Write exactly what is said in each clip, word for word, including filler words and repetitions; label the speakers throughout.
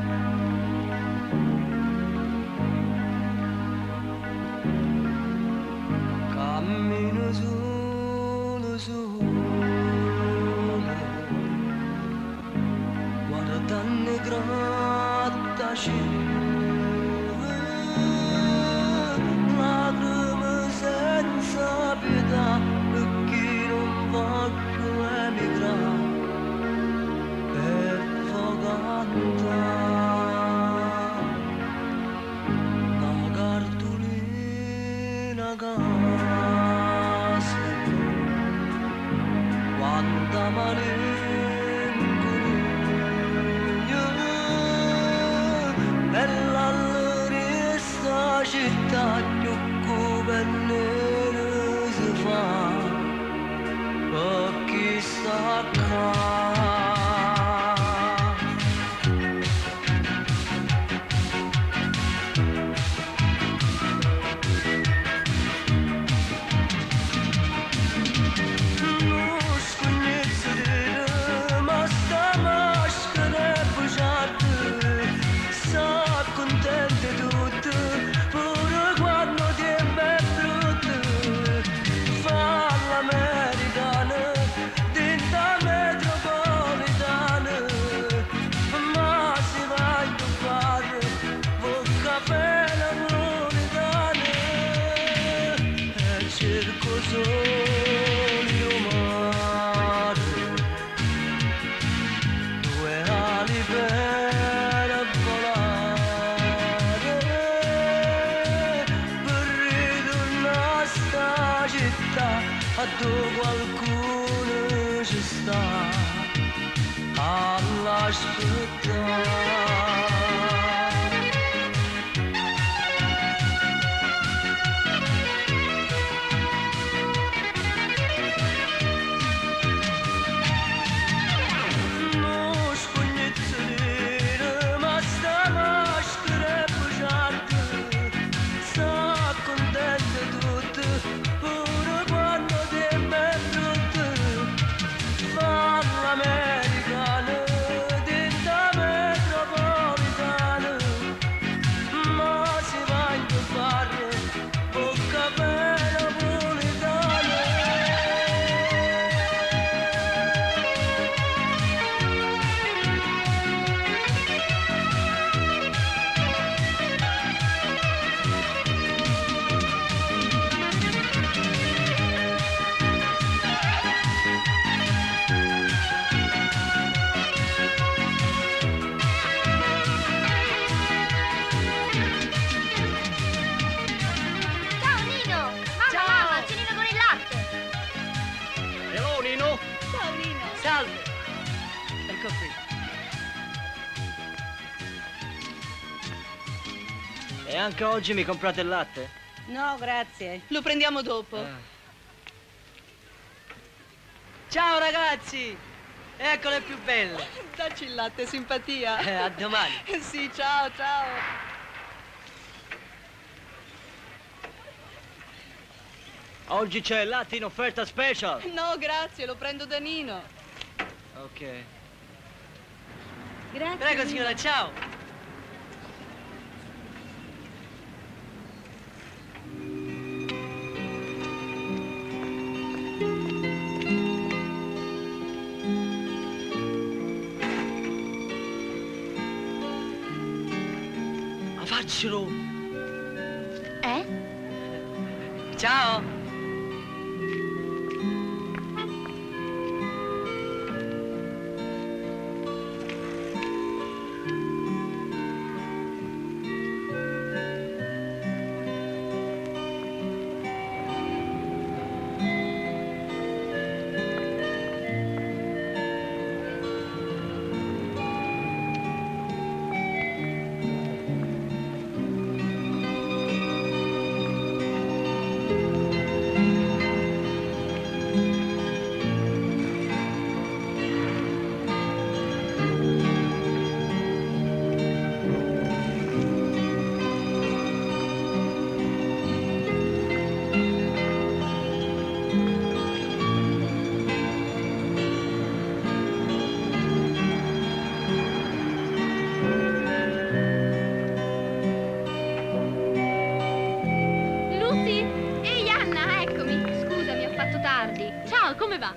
Speaker 1: Cammino solo, solo, guardando i grattacieli, lacrime senza pietà, perché non voglio emigrare per cantare una cartolina casa, quanta malinconia, bella allora sta città più bella si fa, per chi sta qua. Dove qualcuno ci sta all'aspettare. Non scognezza nera, ma sta maschera è bugiarda, sta contenta tutta, pure quando l'americana dentro metropolitana, ma si va in fare bocca per napoletana. Ecco qui. E anche oggi mi comprate il latte?
Speaker 2: No, grazie. Lo prendiamo dopo.
Speaker 1: Ah. Ciao ragazzi! Ecco le più belle.
Speaker 2: Dacci il latte, simpatia.
Speaker 1: Eh, a domani.
Speaker 2: Sì, ciao, ciao.
Speaker 1: Oggi c'è il latte in offerta special.
Speaker 2: No, grazie, lo prendo da Nino.
Speaker 1: Ok.
Speaker 2: Grazie.
Speaker 1: Prego signora, ciao. Ma faccelo.
Speaker 3: Eh?
Speaker 1: Ciao.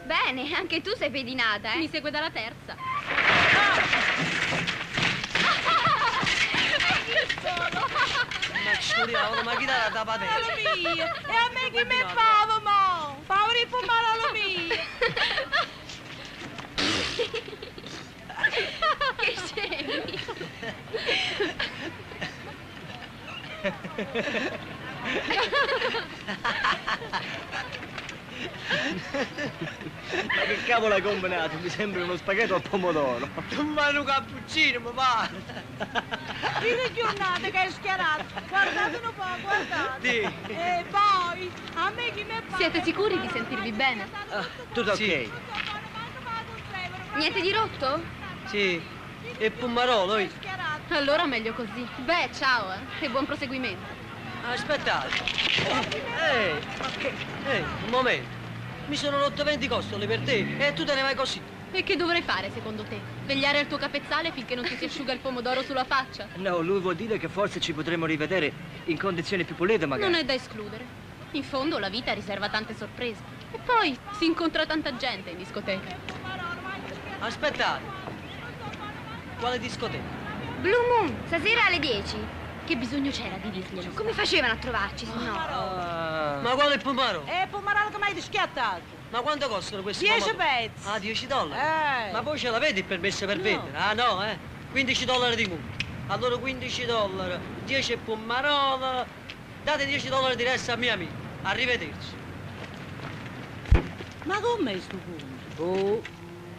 Speaker 3: Bene, anche tu sei pedinata, eh?
Speaker 4: Mi segue dalla terza.
Speaker 1: Ma sciuriamo, ma chi dà la patente?
Speaker 2: Mia, e a me che mi favo, mo? Favori pomarolo mio.
Speaker 4: Che scemi.
Speaker 5: Ma che cavolo hai combinato? Mi sembra uno spaghetto al pomodoro.
Speaker 1: Non vanno un cappuccino, mi pare.
Speaker 2: Dite giornate che è schierato. Guardate un po', guardate.
Speaker 1: Sì.
Speaker 2: E poi, a me chi mi fa?
Speaker 4: Siete sicuri di sentirvi bene?
Speaker 5: Ah, tutto
Speaker 1: Sì.
Speaker 5: ok.
Speaker 3: Niente di rotto?
Speaker 1: Sì. E Pumarolo, oi.
Speaker 4: Allora meglio così. Beh, ciao, eh. E buon proseguimento.
Speaker 1: Aspettate. Ehi, ma che... Ehi, un momento. Mi sono rotto venti costole per te e tu te ne vai così.
Speaker 4: E che dovrei fare, secondo te? Vegliare al tuo capezzale finché non ti si asciuga il pomodoro sulla faccia?
Speaker 5: No, lui vuol dire che forse ci potremo rivedere in condizioni più pulite magari.
Speaker 4: Non è da escludere. In fondo la vita riserva tante sorprese. E poi si incontra tanta gente in discoteca.
Speaker 1: Aspettate. Quale discoteca?
Speaker 3: Blue Moon, stasera alle dieci.
Speaker 4: Che bisogno c'era di dirglielo?
Speaker 3: Come facevano a trovarci, se no?
Speaker 5: Ah,
Speaker 1: Ma quale Pumarolo?
Speaker 2: E pomarolo che mi hai schiattato?
Speaker 1: Ma quanto costano questi
Speaker 2: Dieci
Speaker 1: pomodori?
Speaker 2: pezzi.
Speaker 1: Ah, dieci dollari?
Speaker 2: Eh.
Speaker 1: Ma voi ce l'avete il permesso per
Speaker 2: No.
Speaker 1: vendere? Ah no, eh? quindici dollari di multa. Allora quindici dollari, dieci Pumarolo. Date dieci dollari di resto a mia amica. Arrivederci.
Speaker 2: Ma com'è sto punto?
Speaker 1: Oh.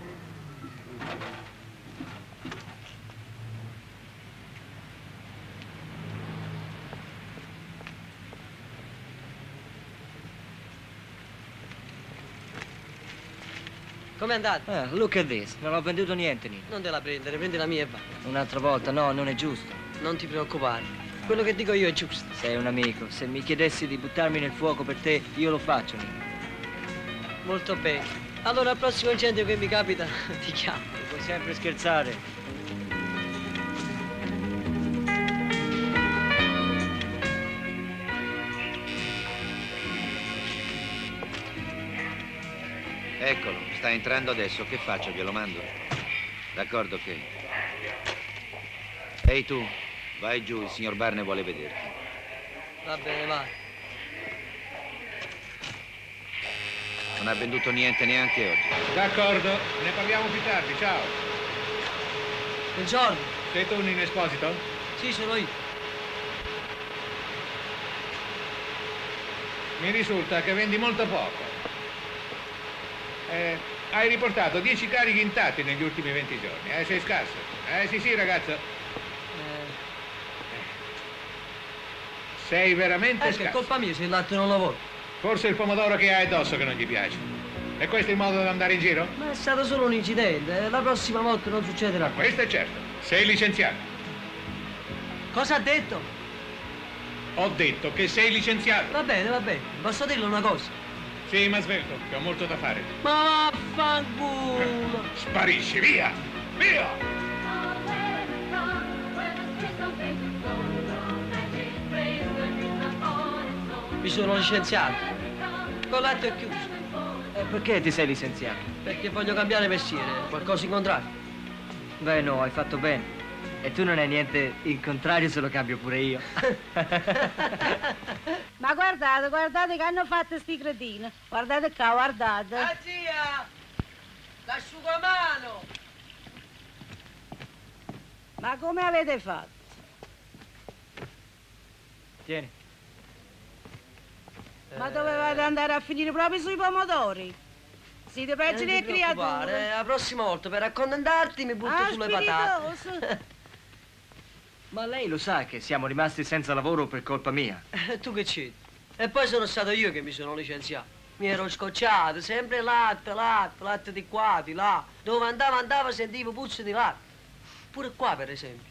Speaker 1: Com'è andata?
Speaker 5: ah, look at this. Non ho venduto niente, Nino.
Speaker 1: Non te la prendere, prendi la mia e va.
Speaker 5: Un'altra volta, no, non è giusto.
Speaker 1: Non ti preoccupare. Quello che dico io è giusto.
Speaker 5: Sei un amico. Se mi chiedessi di buttarmi nel fuoco per te, io lo faccio, Nino.
Speaker 1: Molto bene. Allora al prossimo incendio che mi capita ti chiamo.
Speaker 5: Puoi sempre scherzare.
Speaker 6: Eccolo, sta entrando adesso. Che faccio? Glielo mando? D'accordo, ok. Ehi tu, vai giù, il signor Barney vuole vederti.
Speaker 1: Va bene, va.
Speaker 6: Non ha venduto niente neanche oggi.
Speaker 7: D'accordo, ne parliamo più tardi, ciao.
Speaker 1: Buongiorno.
Speaker 7: Sei tu in Esposito?
Speaker 1: Sì, sono io.
Speaker 7: Mi risulta che vendi molto poco. Eh, hai riportato dieci carichi intatti negli ultimi venti giorni. Eh, sei scarso. Eh, sì, sì, ragazzo.
Speaker 1: Eh,
Speaker 7: Sei veramente
Speaker 1: eh, che è
Speaker 7: scarso.
Speaker 1: colpa mia se il latte non lo vuoi.
Speaker 7: Forse il pomodoro che hai addosso che non gli piace. E questo è il modo di andare in giro?
Speaker 1: Ma è stato solo un incidente. eh, La prossima volta non succederà.
Speaker 7: Questo è certo. Sei licenziato.
Speaker 1: Cosa ha detto?
Speaker 7: Ho detto che sei licenziato.
Speaker 1: Va bene, va bene. Posso dirle una cosa?
Speaker 7: Sì, ma svelto, che ho molto da fare.
Speaker 1: Ma vaffanculo.
Speaker 7: Sparisci, via! Via!
Speaker 1: Mi sono licenziato. Col letto è chiuso.
Speaker 5: E perché ti sei licenziato?
Speaker 1: Perché voglio cambiare mestiere. Qualcosa in contrario.
Speaker 5: Beh, no, hai fatto bene. E tu non hai niente in contrario se lo cambio pure io.
Speaker 2: Ma guardate, guardate che hanno fatto sti cretini. Guardate qua, guardate.
Speaker 1: Ah, zia! L'asciugamano!
Speaker 2: Ma come avete fatto?
Speaker 5: Tieni.
Speaker 2: Ma dovevate andare a finire proprio sui pomodori? Siete peggio delle creature.
Speaker 1: La prossima volta per accontentarti mi butto
Speaker 2: Ah,
Speaker 1: sulle patate.
Speaker 2: spiritoso.
Speaker 5: Ma lei lo sa che siamo rimasti senza lavoro per colpa mia.
Speaker 1: E tu che c'è? E poi sono stato io che mi sono licenziato. Mi ero scocciato, sempre latte, latte, latte di qua, di là. Dove andavo, andavo, sentivo puzze di latte. Pure qua, per esempio.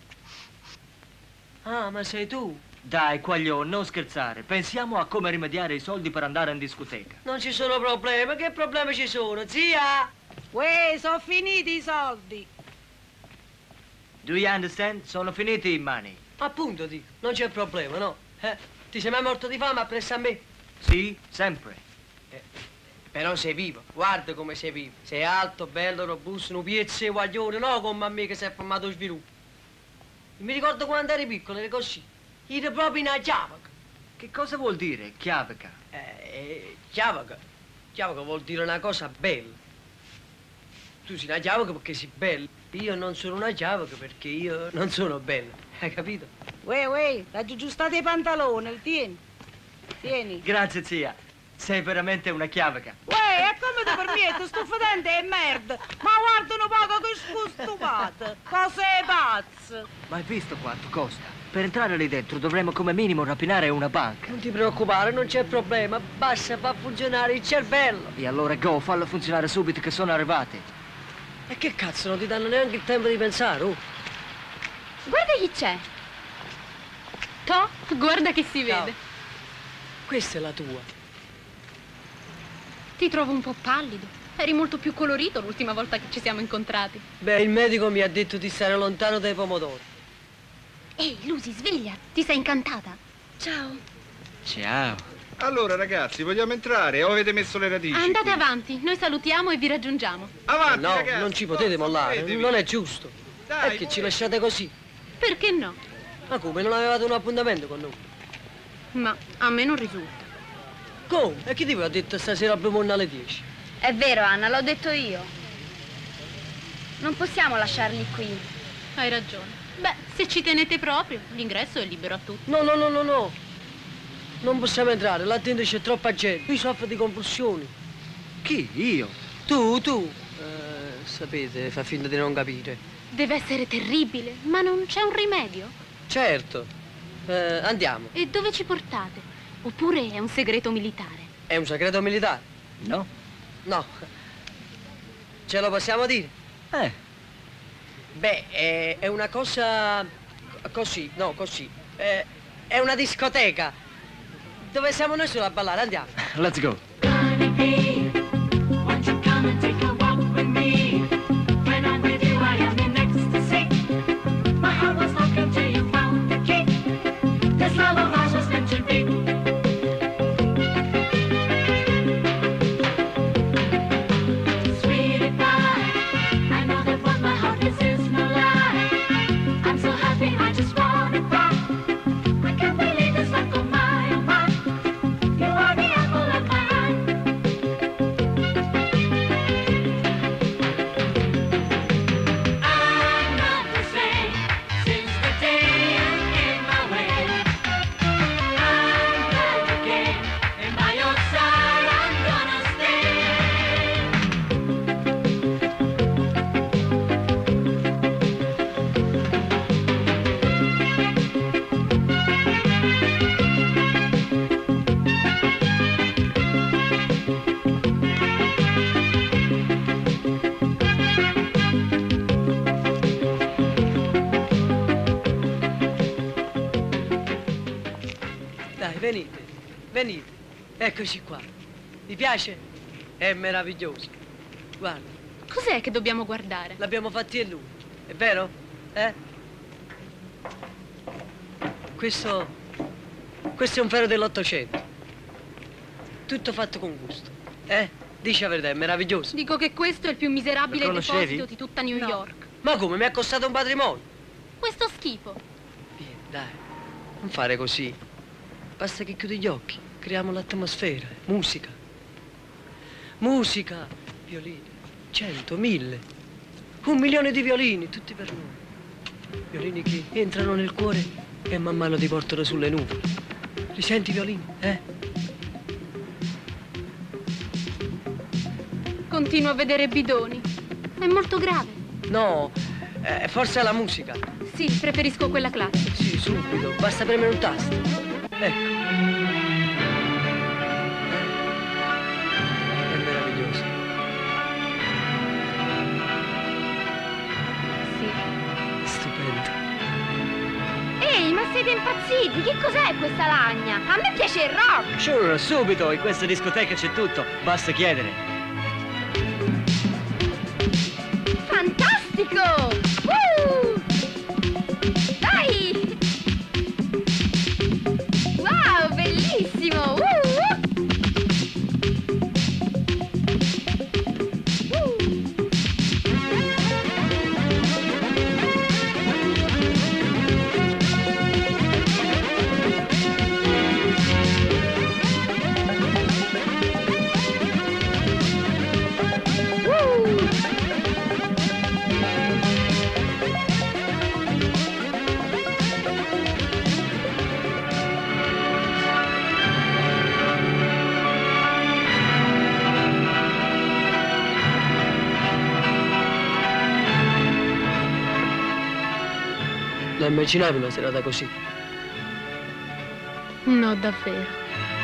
Speaker 1: Ah, ma sei tu?
Speaker 5: Dai, quagliò, non scherzare. Pensiamo a come rimediare i soldi per andare in discoteca.
Speaker 1: Non ci sono problemi. Che problemi ci sono, zia?
Speaker 2: Uè, sono finiti i soldi.
Speaker 5: Do you understand? Sono finiti i money.
Speaker 1: Appunto, dico, non c'è problema, no? Eh? Ti sei mai morto di fame appresso a me?
Speaker 5: Sì, sempre.
Speaker 1: Però sei vivo, guarda come sei vivo. Sei alto, bello, robusto, un piezzo e guaglione, no come a me che si è formato sviluppo. Mi ricordo quando eri piccolo, eri così. Eri proprio una chiavaca.
Speaker 5: Che cosa vuol dire, chiavaca?
Speaker 1: Eh, chiavaca. Chiavaca vuol dire una cosa bella. Tu sei una chiavaca perché sei bella. Io non sono una chiavaca perché io non sono bella. Hai capito?
Speaker 2: Uè, uè, aggiustate i pantaloni, tieni. Tieni.
Speaker 5: Grazie, zia. Sei veramente una chiavaca.
Speaker 2: Uè, e come ti permetti? Sto fedente è merda. Ma guarda un poco che stupata. Cosa è pazzo?
Speaker 5: Ma hai visto quanto costa? Per entrare lì dentro dovremmo come minimo rapinare una banca.
Speaker 1: Non ti preoccupare, non c'è problema. Basta far funzionare il cervello.
Speaker 5: E allora go, fallo funzionare subito che sono arrivati.
Speaker 1: E che cazzo, non ti danno neanche il tempo di pensare, oh?
Speaker 3: Guarda chi c'è.
Speaker 4: To, guarda che si
Speaker 1: Ciao.
Speaker 4: vede.
Speaker 1: Questa è la tua.
Speaker 4: Ti trovo un po' pallido. Eri molto più colorito l'ultima volta che ci siamo incontrati.
Speaker 1: Beh, il medico mi ha detto di stare lontano dai pomodori.
Speaker 4: Ehi, Lucy, sveglia. Ti sei incantata? Ciao.
Speaker 5: Ciao.
Speaker 8: Allora, ragazzi, vogliamo entrare o avete messo le radici?
Speaker 4: Andate
Speaker 8: qui?
Speaker 4: avanti, noi salutiamo e vi raggiungiamo.
Speaker 8: Avanti,
Speaker 1: no,
Speaker 8: ragazzi,
Speaker 1: non ci potete
Speaker 8: forza,
Speaker 1: mollare,
Speaker 8: muovetevi.
Speaker 1: non è giusto.
Speaker 8: Dai,
Speaker 1: Perché ci
Speaker 8: muovetevi.
Speaker 1: lasciate così?
Speaker 4: Perché no?
Speaker 1: Ma come, non avevate un appuntamento con noi?
Speaker 4: Ma a me non risulta.
Speaker 1: Come? E chi ti ha detto stasera a Blue Moon alle dieci?
Speaker 3: È vero, Anna, l'ho detto io. Non possiamo lasciarli qui.
Speaker 4: Hai ragione. Beh, se ci tenete proprio, l'ingresso è libero a tutti.
Speaker 1: No, no, no, no, no. Non possiamo entrare, là dentro c'è troppa gente. Qui soffre di compulsioni.
Speaker 5: Chi? Io?
Speaker 1: Tu, tu. Eh, sapete, fa finta di non capire.
Speaker 4: Deve essere terribile, ma non c'è un rimedio.
Speaker 1: Certo. Eh, andiamo.
Speaker 4: E dove ci portate? Oppure è un segreto militare?
Speaker 1: È un segreto militare?
Speaker 5: No?
Speaker 1: No. Ce lo possiamo dire?
Speaker 5: Eh,
Speaker 1: Beh, è, è una cosa così, no, così. Eh, è una discoteca dove siamo noi solo a ballare, andiamo.
Speaker 5: let's go.
Speaker 9: Won't you come and take a walk with me? When I'm with you, I am in ecstasy. My heart was locked until you found the key. This love of ours was meant to be. Sweetie pie, I know that what my heart is is no lie. I'm so happy, I just wanna cry. I can't believe this life of my, oh my. You are the apple of my eye. I'm not the same since the day you came my way. I'm glad you came, and by your side I'm gonna stay.
Speaker 1: Dai, venite, venite. Eccoci qua. Vi piace? È meraviglioso. Guarda,
Speaker 4: Cos'è che dobbiamo guardare?
Speaker 1: l'abbiamo fatti e lui. È vero? Eh? Questo... Questo è un ferro dell'Ottocento. Tutto fatto con gusto. Eh? Dici la verità, è meraviglioso.
Speaker 4: Dico che questo è il più miserabile
Speaker 5: Lo conoscevi?
Speaker 4: deposito di tutta New
Speaker 1: No.
Speaker 4: York.
Speaker 1: Ma come? Mi ha costato un patrimonio.
Speaker 4: Questo schifo.
Speaker 1: Vieni, dai. Non fare così. Basta che chiudi gli occhi. Creiamo l'atmosfera. Musica. Musica. Violini. Cento, mille. Un milione di violini, tutti per noi. Violini che entrano nel cuore e man mano ti portano sulle nuvole. Li senti i violini, eh?
Speaker 4: Continuo a vedere bidoni. È molto grave.
Speaker 1: No, eh, forse è la musica.
Speaker 4: Sì, preferisco quella classica.
Speaker 1: Sì, subito. Basta premere un tasto. Ecco. È meraviglioso.
Speaker 4: Sì.
Speaker 1: Stupendo.
Speaker 3: Ehi, ma siete impazziti? Che cos'è questa lagna? A me piace il rock.
Speaker 5: Sure, subito, in questa discoteca c'è tutto, basta chiedere.
Speaker 3: Fantastico! Uh! Dai! Wow, bellissimo! Uh!
Speaker 1: La immaginavi una serata così?
Speaker 4: No, davvero.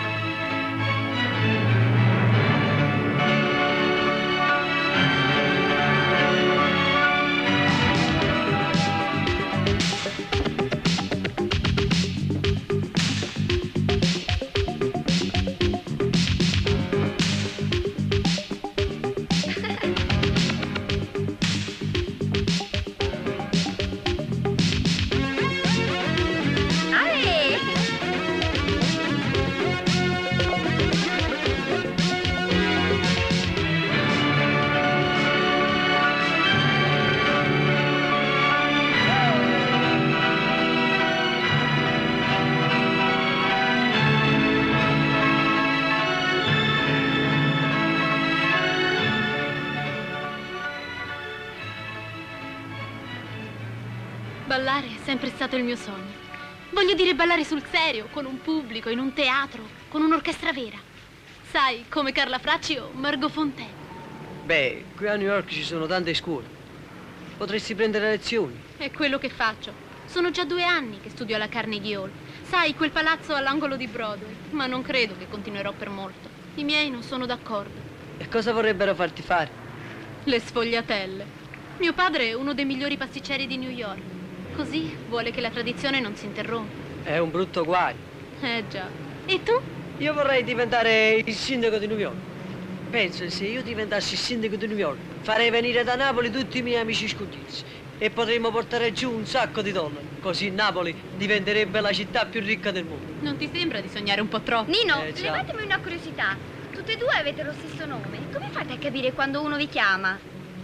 Speaker 4: Ballare è sempre stato il mio sogno. Voglio dire ballare sul serio, con un pubblico, in un teatro, con un'orchestra vera. Sai, come Carla Fracci o Margot Fonteyn.
Speaker 1: Beh, qui a New York ci sono tante scuole. Potresti prendere lezioni.
Speaker 4: È quello che faccio. Sono già due anni che studio alla Carnegie Hall. Sai, quel palazzo all'angolo di Broadway. Ma non credo che continuerò per molto. I miei non sono d'accordo.
Speaker 1: E cosa vorrebbero farti fare?
Speaker 4: Le sfogliatelle. Mio padre è uno dei migliori pasticceri di New York. Così vuole che la tradizione non si interrompa.
Speaker 1: È un brutto guaio.
Speaker 4: Eh già. E tu?
Speaker 1: Io vorrei diventare il sindaco di New York. Penso che se io diventassi il sindaco di New York farei venire da Napoli tutti i miei amici scozzesi e potremmo portare giù un sacco di dollari. Così Napoli diventerebbe la città più ricca del mondo.
Speaker 4: Non ti sembra di sognare un po' troppo?
Speaker 3: Nino,
Speaker 1: Eh, già.
Speaker 3: levatemi una curiosità. Tutte e due avete lo stesso nome. Come fate a capire quando uno vi chiama?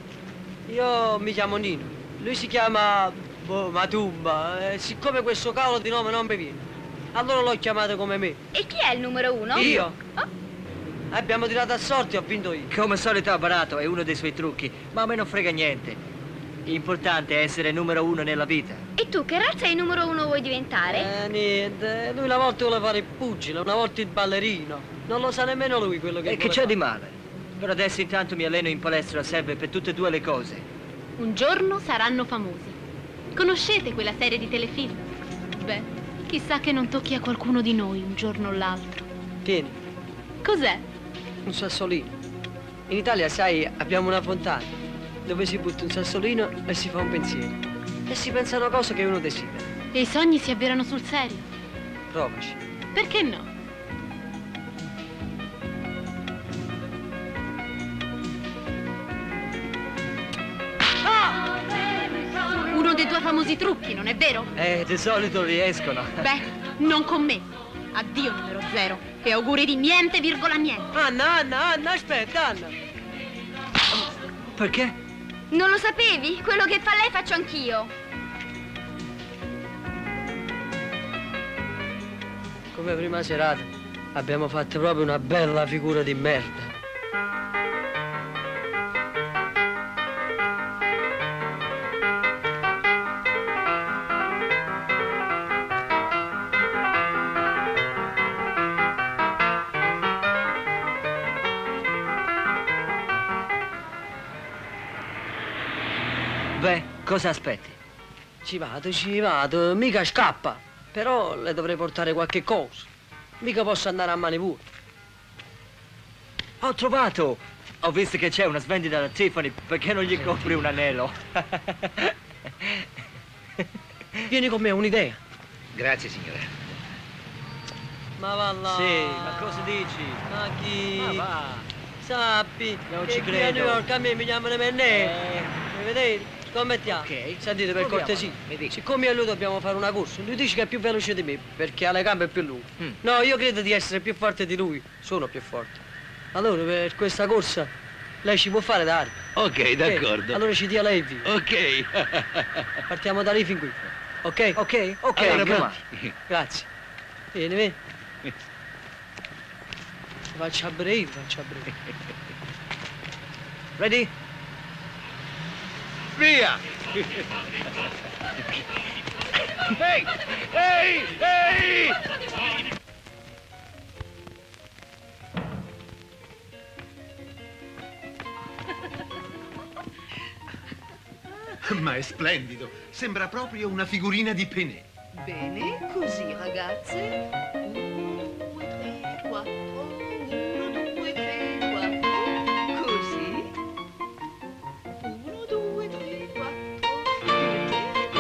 Speaker 1: Io mi chiamo Nino. Lui si chiama boh, Matumba. E siccome questo cavolo di nome non mi viene, allora l'ho chiamato come me.
Speaker 3: E chi è il numero uno?
Speaker 1: Io?
Speaker 3: Oh,
Speaker 1: Abbiamo tirato a sorte e ho vinto io.
Speaker 5: Come al solito ha barato, è uno dei suoi trucchi, ma a me non frega niente. L'importante è essere numero uno nella vita.
Speaker 3: e tu che razza di numero uno vuoi diventare?
Speaker 1: Eh, niente. Lui una volta voleva fare il pugile, una volta il ballerino. Non lo sa nemmeno lui quello che
Speaker 5: E che
Speaker 1: vuole
Speaker 5: c'è
Speaker 1: fare.
Speaker 5: di male? Per adesso intanto mi alleno in palestra, serve per tutte e due le cose.
Speaker 4: Un giorno saranno famosi. Conoscete quella serie di telefilm? Beh, chissà che non tocchi a qualcuno di noi un giorno o l'altro.
Speaker 1: Tieni,
Speaker 4: Cos'è?
Speaker 1: un sassolino. In Italia, sai, abbiamo una fontana dove si butta un sassolino e si fa un pensiero. E si pensa a una cosa che uno desidera.
Speaker 4: E i sogni si avverano sul serio?
Speaker 1: Provaci.
Speaker 4: Perché no? Uno dei tuoi famosi trucchi, non è vero?
Speaker 5: Eh, di solito riescono.
Speaker 4: Beh, non con me. Addio numero zero. E auguri di niente, virgola niente.
Speaker 1: Anna, Anna, Anna, aspetta, Anna.
Speaker 5: Perché?
Speaker 3: Non lo sapevi? Quello che fa lei faccio anch'io.
Speaker 1: Come prima serata abbiamo fatto proprio una bella figura di merda.
Speaker 5: Beh, cosa aspetti?
Speaker 1: Ci vado, ci vado, mica scappa. Però le dovrei portare qualche cosa. Mica posso andare a mani vuote.
Speaker 5: Ho trovato! Ho visto che c'è una svendita da Tiffany, perché non gli compri un anello?
Speaker 1: Vieni con me, ho un'idea.
Speaker 6: Grazie, signora.
Speaker 1: Ma va là.
Speaker 5: Sì, ma cosa dici?
Speaker 1: Ma chi?
Speaker 5: Ma va.
Speaker 1: Sappi
Speaker 5: Non
Speaker 1: che
Speaker 5: ci
Speaker 1: qui a
Speaker 5: credo.
Speaker 1: New York a me mi chiamano Mennè. Mi vedete? Scommettiamo.
Speaker 5: Ok.
Speaker 1: Sentite, per
Speaker 5: Proviamo.
Speaker 1: cortesia.
Speaker 5: Mi dica.
Speaker 1: Siccome io e lui dobbiamo fare una corsa, lui dice che è più veloce di me, perché ha le gambe più lunghe.
Speaker 5: Mm.
Speaker 1: No, io credo di essere più forte di lui. Sono più forte. Allora, per questa corsa, lei ci può fare da arbitro.
Speaker 6: Ok, d'accordo.
Speaker 1: Allora ci dia lei il via.
Speaker 6: Ok.
Speaker 1: Partiamo da lì fin qui. Ok?
Speaker 5: Ok, ok,
Speaker 6: Allora,
Speaker 5: andiamo.
Speaker 6: pronti?
Speaker 1: Grazie. Vieni, vieni. Faccio a breve, faccio a breve.
Speaker 5: Ready?
Speaker 7: Via! Ehi! Ehi! Ehi!
Speaker 10: Ma è splendido. Sembra proprio una figurina di Pené.
Speaker 2: Bene, così ragazze. Uno, due, tre, quattro. Uno, due, tre, quattro. Così. Uno, due, tre, quattro.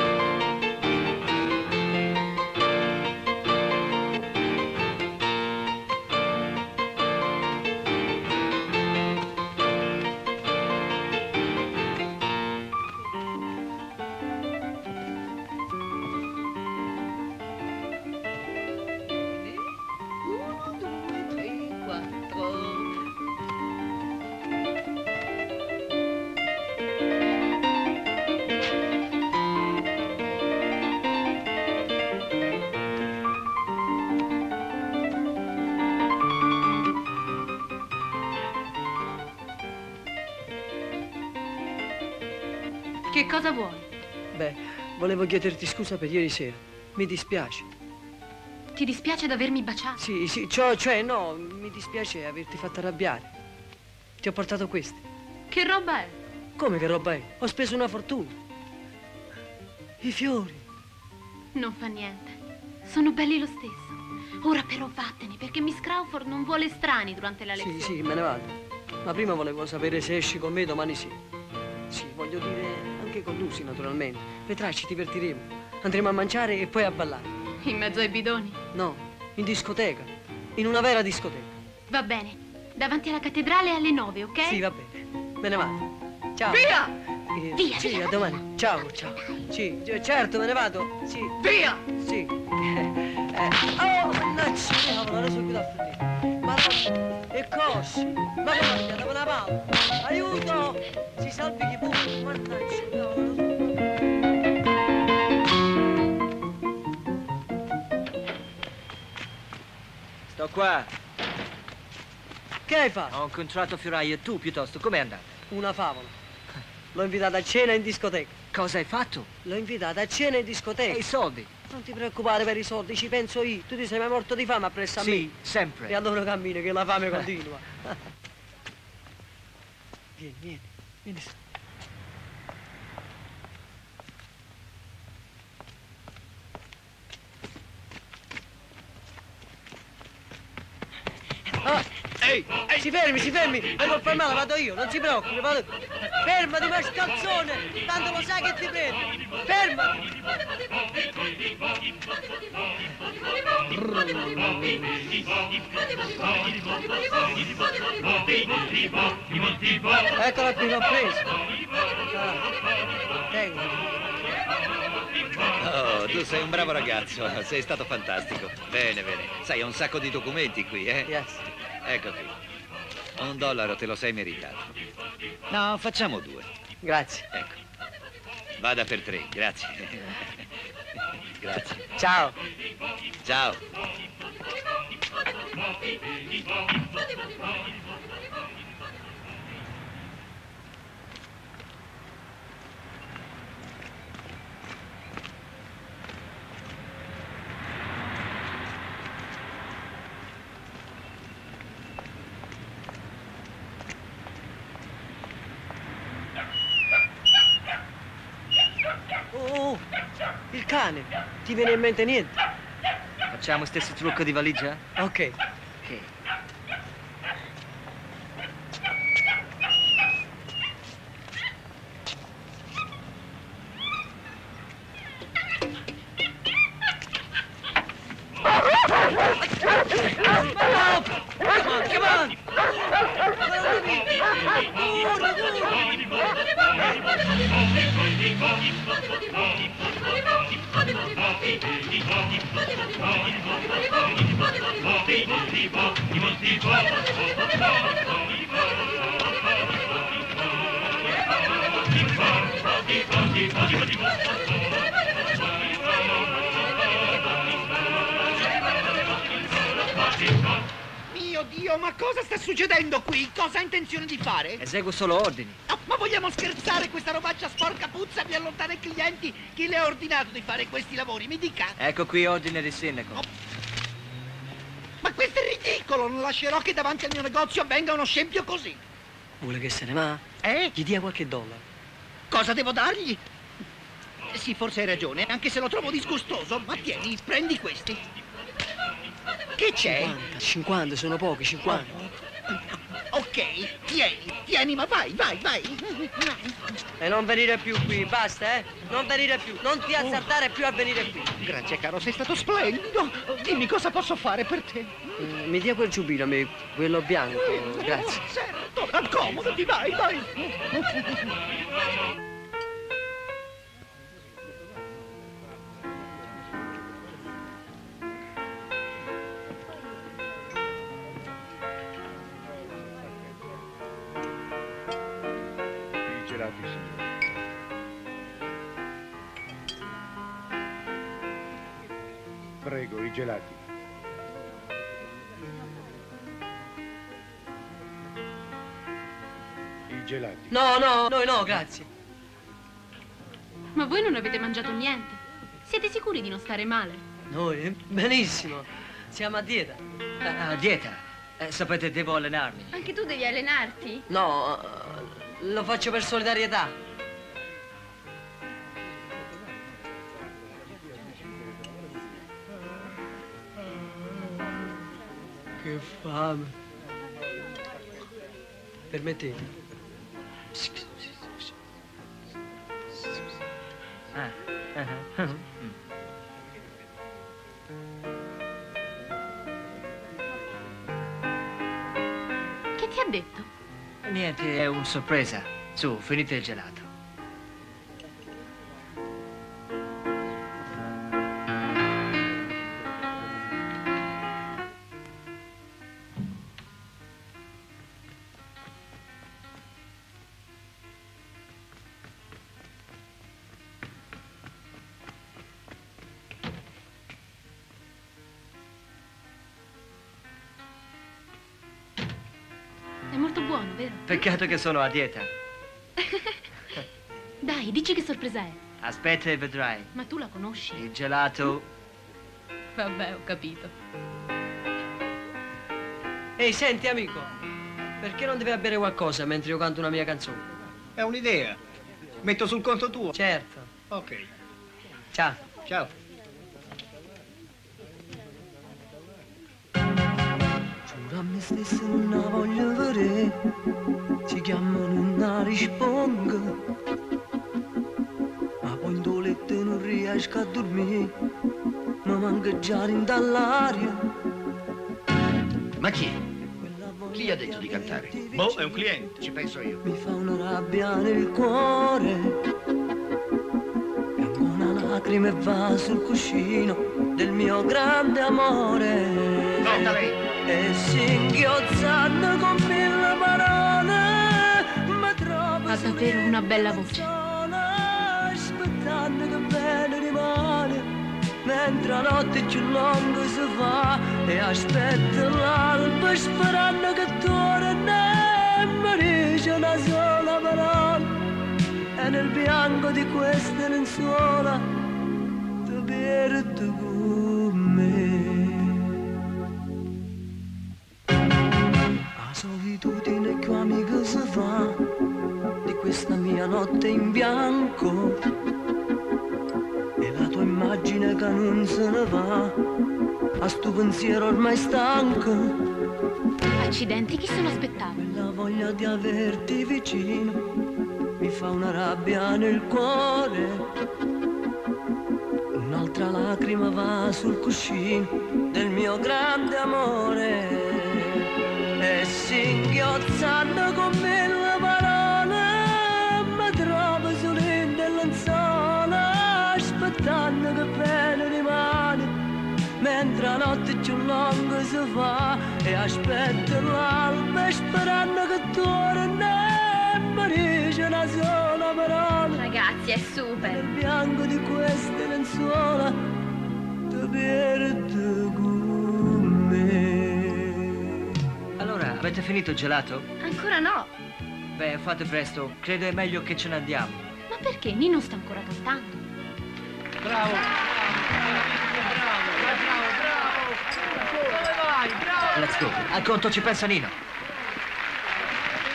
Speaker 4: Che cosa vuoi?
Speaker 1: Beh, volevo chiederti scusa per ieri sera. Mi dispiace.
Speaker 4: Ti dispiace d'avermi baciato?
Speaker 1: Sì, sì, cioè, cioè, no, mi dispiace averti fatto arrabbiare. Ti ho portato questi.
Speaker 4: Che roba è?
Speaker 1: Come che roba è? Ho speso una fortuna. I fiori.
Speaker 4: Non fa niente. Sono belli lo stesso. Ora però vattene, perché Miss Crawford non vuole estranei durante la lezione.
Speaker 1: Sì, sì, me ne vado. Ma prima volevo sapere se esci con me domani sera. Sì, voglio dire, anche con Lucy, naturalmente. Vedrai, ci divertiremo. Andremo a mangiare e poi a ballare.
Speaker 4: In mezzo ai bidoni?
Speaker 1: No, in discoteca. In una vera discoteca.
Speaker 4: Va bene. Davanti alla cattedrale alle nove, ok?
Speaker 1: Sì, va bene. Me ne vado. Ciao.
Speaker 2: Via!
Speaker 1: Eh,
Speaker 4: Via,
Speaker 1: Sì,
Speaker 4: via.
Speaker 1: a domani. Ciao, ciao. Sì, c- certo, me ne vado. Sì.
Speaker 2: Via!
Speaker 1: Sì. Eh, oh, mannaggia. Cavolo, adesso subito a finire. Ma no, e cosci. Ma come mi dava una palla? Aiuto! Si salvi chi pure. Mannaggia, cavolo.
Speaker 5: Sto qua.
Speaker 1: Che hai fatto?
Speaker 5: Ho incontrato Fioraio e tu piuttosto. Com'è andata?
Speaker 1: Una favola. L'ho invitata a cena in discoteca.
Speaker 5: Cosa hai fatto?
Speaker 1: L'ho invitata a cena in
Speaker 5: E
Speaker 1: discoteca.
Speaker 5: i soldi?
Speaker 1: Non ti preoccupare per i soldi, ci penso io. Tu ti sei mai morto di fame appresso a me?
Speaker 5: Sì, sempre.
Speaker 1: E allora cammina che la fame continua. Vieni, vieni, vieni su. Ah,
Speaker 10: Ehi, ehi!
Speaker 1: si fermi, si fermi! Vengo a fermare, vado io, non si preoccupi, vado. Fermati, mascalzone! Tanto lo sai che ti prendo! Fermati! Eccola qui, l'ho preso. Ah, tengo.
Speaker 6: Oh, tu sei un bravo ragazzo, sei stato fantastico. Bene, bene. Sai, ho un sacco di documenti qui, eh?
Speaker 1: Yes.
Speaker 6: Ecco qui. Un dollaro te lo sei meritato. No, facciamo due.
Speaker 1: Grazie.
Speaker 6: Ecco. Vada per tre, grazie. Grazie.
Speaker 1: Ciao.
Speaker 6: Ciao.
Speaker 1: Oh, oh, il cane. Ti viene in mente niente?
Speaker 5: Facciamo stesso trucco di valigia?
Speaker 1: Ok.
Speaker 5: Ok.
Speaker 1: Come on, come on! Corri, corri!
Speaker 11: Mio Dio, ma cosa sta succedendo qui? Cosa ha intenzione di fare?
Speaker 5: Eseguo solo ordini.
Speaker 11: Oh, ma vogliamo scherzare? Questa robaccia sporca puzza mi allontana i clienti. Chi le ha ordinato di fare questi lavori? Mi dica.
Speaker 5: Ecco qui ordine del sindaco.
Speaker 11: Oh. Ma questo è ridicolo! Non lascerò che davanti al mio negozio avvenga uno scempio così.
Speaker 1: Vuole che se ne va?
Speaker 11: Eh?
Speaker 1: Gli dia qualche dollaro.
Speaker 11: Cosa devo dargli? sì, forse hai ragione, anche se lo trovo disgustoso. Ma tieni, prendi questi. Che c'è?
Speaker 1: cinquanta, cinquanta, sono pochi, cinquanta.
Speaker 11: Ok, tieni, tieni, ma vai, vai, vai.
Speaker 1: E non venire più qui, basta, eh? Non venire più, non ti azzardare più a venire qui.
Speaker 11: Grazie, caro, sei stato splendido. Dimmi cosa posso fare per te.
Speaker 1: Eh, mi dia quel giubbino, amico, quello bianco, grazie.
Speaker 11: Certo, accomodati, vai, vai.
Speaker 7: Gelati, signore. Prego, i gelati. I gelati.
Speaker 1: No, no, noi no, grazie.
Speaker 4: Ma voi non avete mangiato niente? Siete sicuri di non stare male?
Speaker 1: Noi? Benissimo. Siamo a dieta.
Speaker 5: A, a dieta? Eh, sapete, devo allenarmi.
Speaker 3: Anche tu devi allenarti?
Speaker 1: No, eh, lo faccio per solidarietà. Che fame. Permettete?
Speaker 5: Ah, ah, ah. Mm.
Speaker 4: Che ti ha detto?
Speaker 5: Niente, è un sorpresa. Su, finite il gelato.
Speaker 4: È molto buono, vero?
Speaker 5: Peccato che sono a dieta.
Speaker 4: Dai, dici che sorpresa è.
Speaker 5: Aspetta e vedrai.
Speaker 4: Ma tu la conosci?
Speaker 5: Il gelato.
Speaker 4: Vabbè, ho capito.
Speaker 1: Ehi, senti, amico. Perché non devi bere qualcosa mentre io canto una mia canzone?
Speaker 8: È un'idea. Metto sul conto tuo.
Speaker 1: Certo.
Speaker 8: Ok.
Speaker 1: Ciao.
Speaker 8: Ciao.
Speaker 1: Giuro a me stesso non la voglio vedere. Ci chiamano non la rispongo. Ma poi in due letto non riesco a dormire. Mi manca già dall'aria.
Speaker 10: Ma chi è? Chi gli ha detto di cantare?
Speaker 8: Boh, è un cliente.
Speaker 10: Ci penso io.
Speaker 1: Mi fa una rabbia nel cuore. E una lacrima e va sul cuscino del mio grande amore.
Speaker 10: Senta lei.
Speaker 1: E singhiozzando con mille parole mi trovo
Speaker 4: Ha davvero una bella voce.
Speaker 1: sola, aspettando che bene rimane. Mentre la notte più lunga si fa e aspetto l'alba sperando che torna e mi dice una sola parola e nel bianco di queste lenzuola ti perdo con me. La solitudine che amica si fa di questa mia notte in bianco. Immagine che non se ne va, a sto pensiero ormai stanco.
Speaker 4: Accidenti, chi se lo aspettava?
Speaker 1: La voglia di averti vicino mi fa una rabbia nel cuore. Un'altra lacrima va sul cuscino del mio grande amore. E singhiozzando con mille parole mi trovo solo in lenzuola. Aspettando che bene rimane, mentre la notte più lunga si fa e aspetto l'alba sperando che torna e mi dice una sola parola.
Speaker 3: Ragazzi, è super.
Speaker 1: Nel bianco di queste lenzuola ti perdo con me.
Speaker 5: Allora, avete finito il gelato?
Speaker 3: Ancora no.
Speaker 5: Beh, fate presto, credo è meglio che ce ne andiamo.
Speaker 4: Ma perché? Nino sta ancora cantando.
Speaker 7: Bravo.
Speaker 5: Let's go. Al conto ci pensa Nino.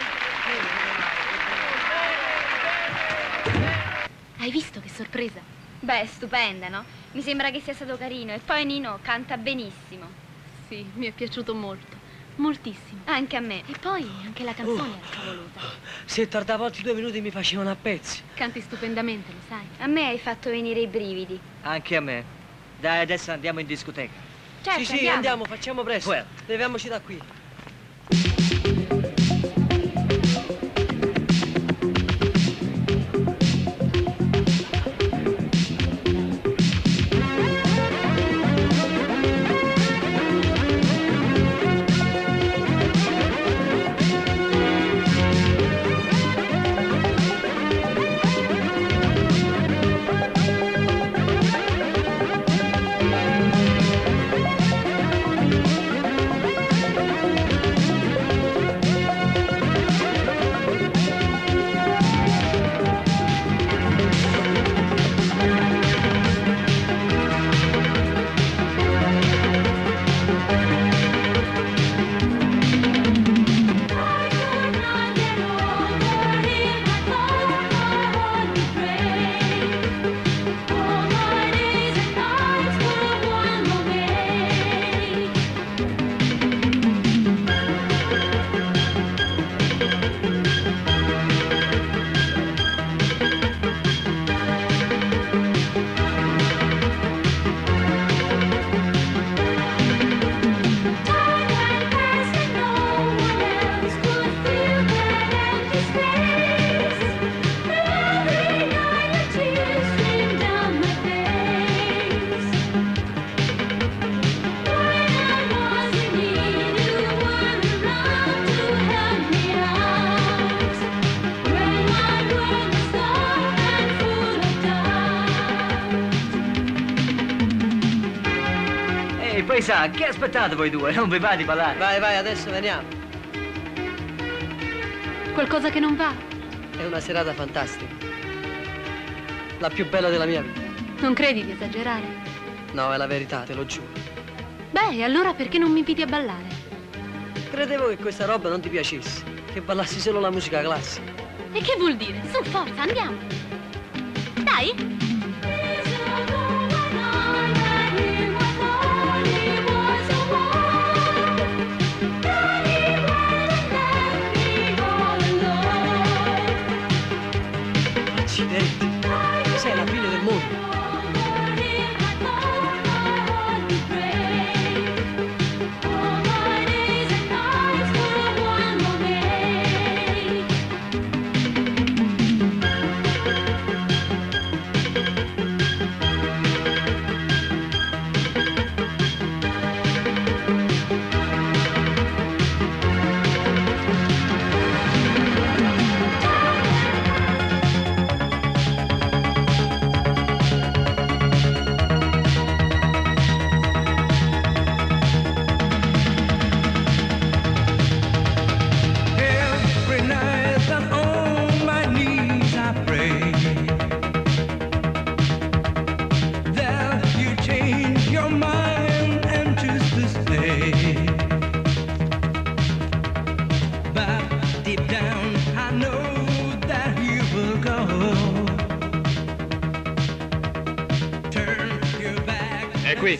Speaker 4: Hai visto che sorpresa?
Speaker 3: Beh, stupenda, no? Mi sembra che sia stato carino. E poi Nino canta benissimo.
Speaker 4: Sì, mi è piaciuto molto. Moltissimo.
Speaker 3: Anche a me.
Speaker 4: E poi anche la canzone
Speaker 1: Oh.
Speaker 4: era voluta.
Speaker 1: Se tardavo altri due minuti mi facevano a pezzi.
Speaker 4: Canti stupendamente, lo sai.
Speaker 3: A me hai fatto venire i brividi.
Speaker 5: Anche a me. Dai, adesso andiamo in discoteca.
Speaker 3: Certo,
Speaker 1: sì, sì,
Speaker 3: andiamo.
Speaker 1: andiamo, facciamo presto.
Speaker 5: Well.
Speaker 1: Leviamoci da qui.
Speaker 5: Ehi, paesà, che aspettate voi due? Non vi va di ballare?
Speaker 1: Vai, vai, adesso veniamo.
Speaker 4: Qualcosa che non va?
Speaker 1: È una serata fantastica. La più bella della mia vita.
Speaker 4: Non credi di esagerare?
Speaker 1: No, è la verità, te lo giuro.
Speaker 4: Beh, allora perché non mi inviti a ballare?
Speaker 1: Credevo che questa roba non ti piacesse, che ballassi solo la musica classica.
Speaker 4: E che vuol dire? Su, forza, andiamo! Dai!
Speaker 1: Accidenti, sei la fine del mondo.
Speaker 12: È qui.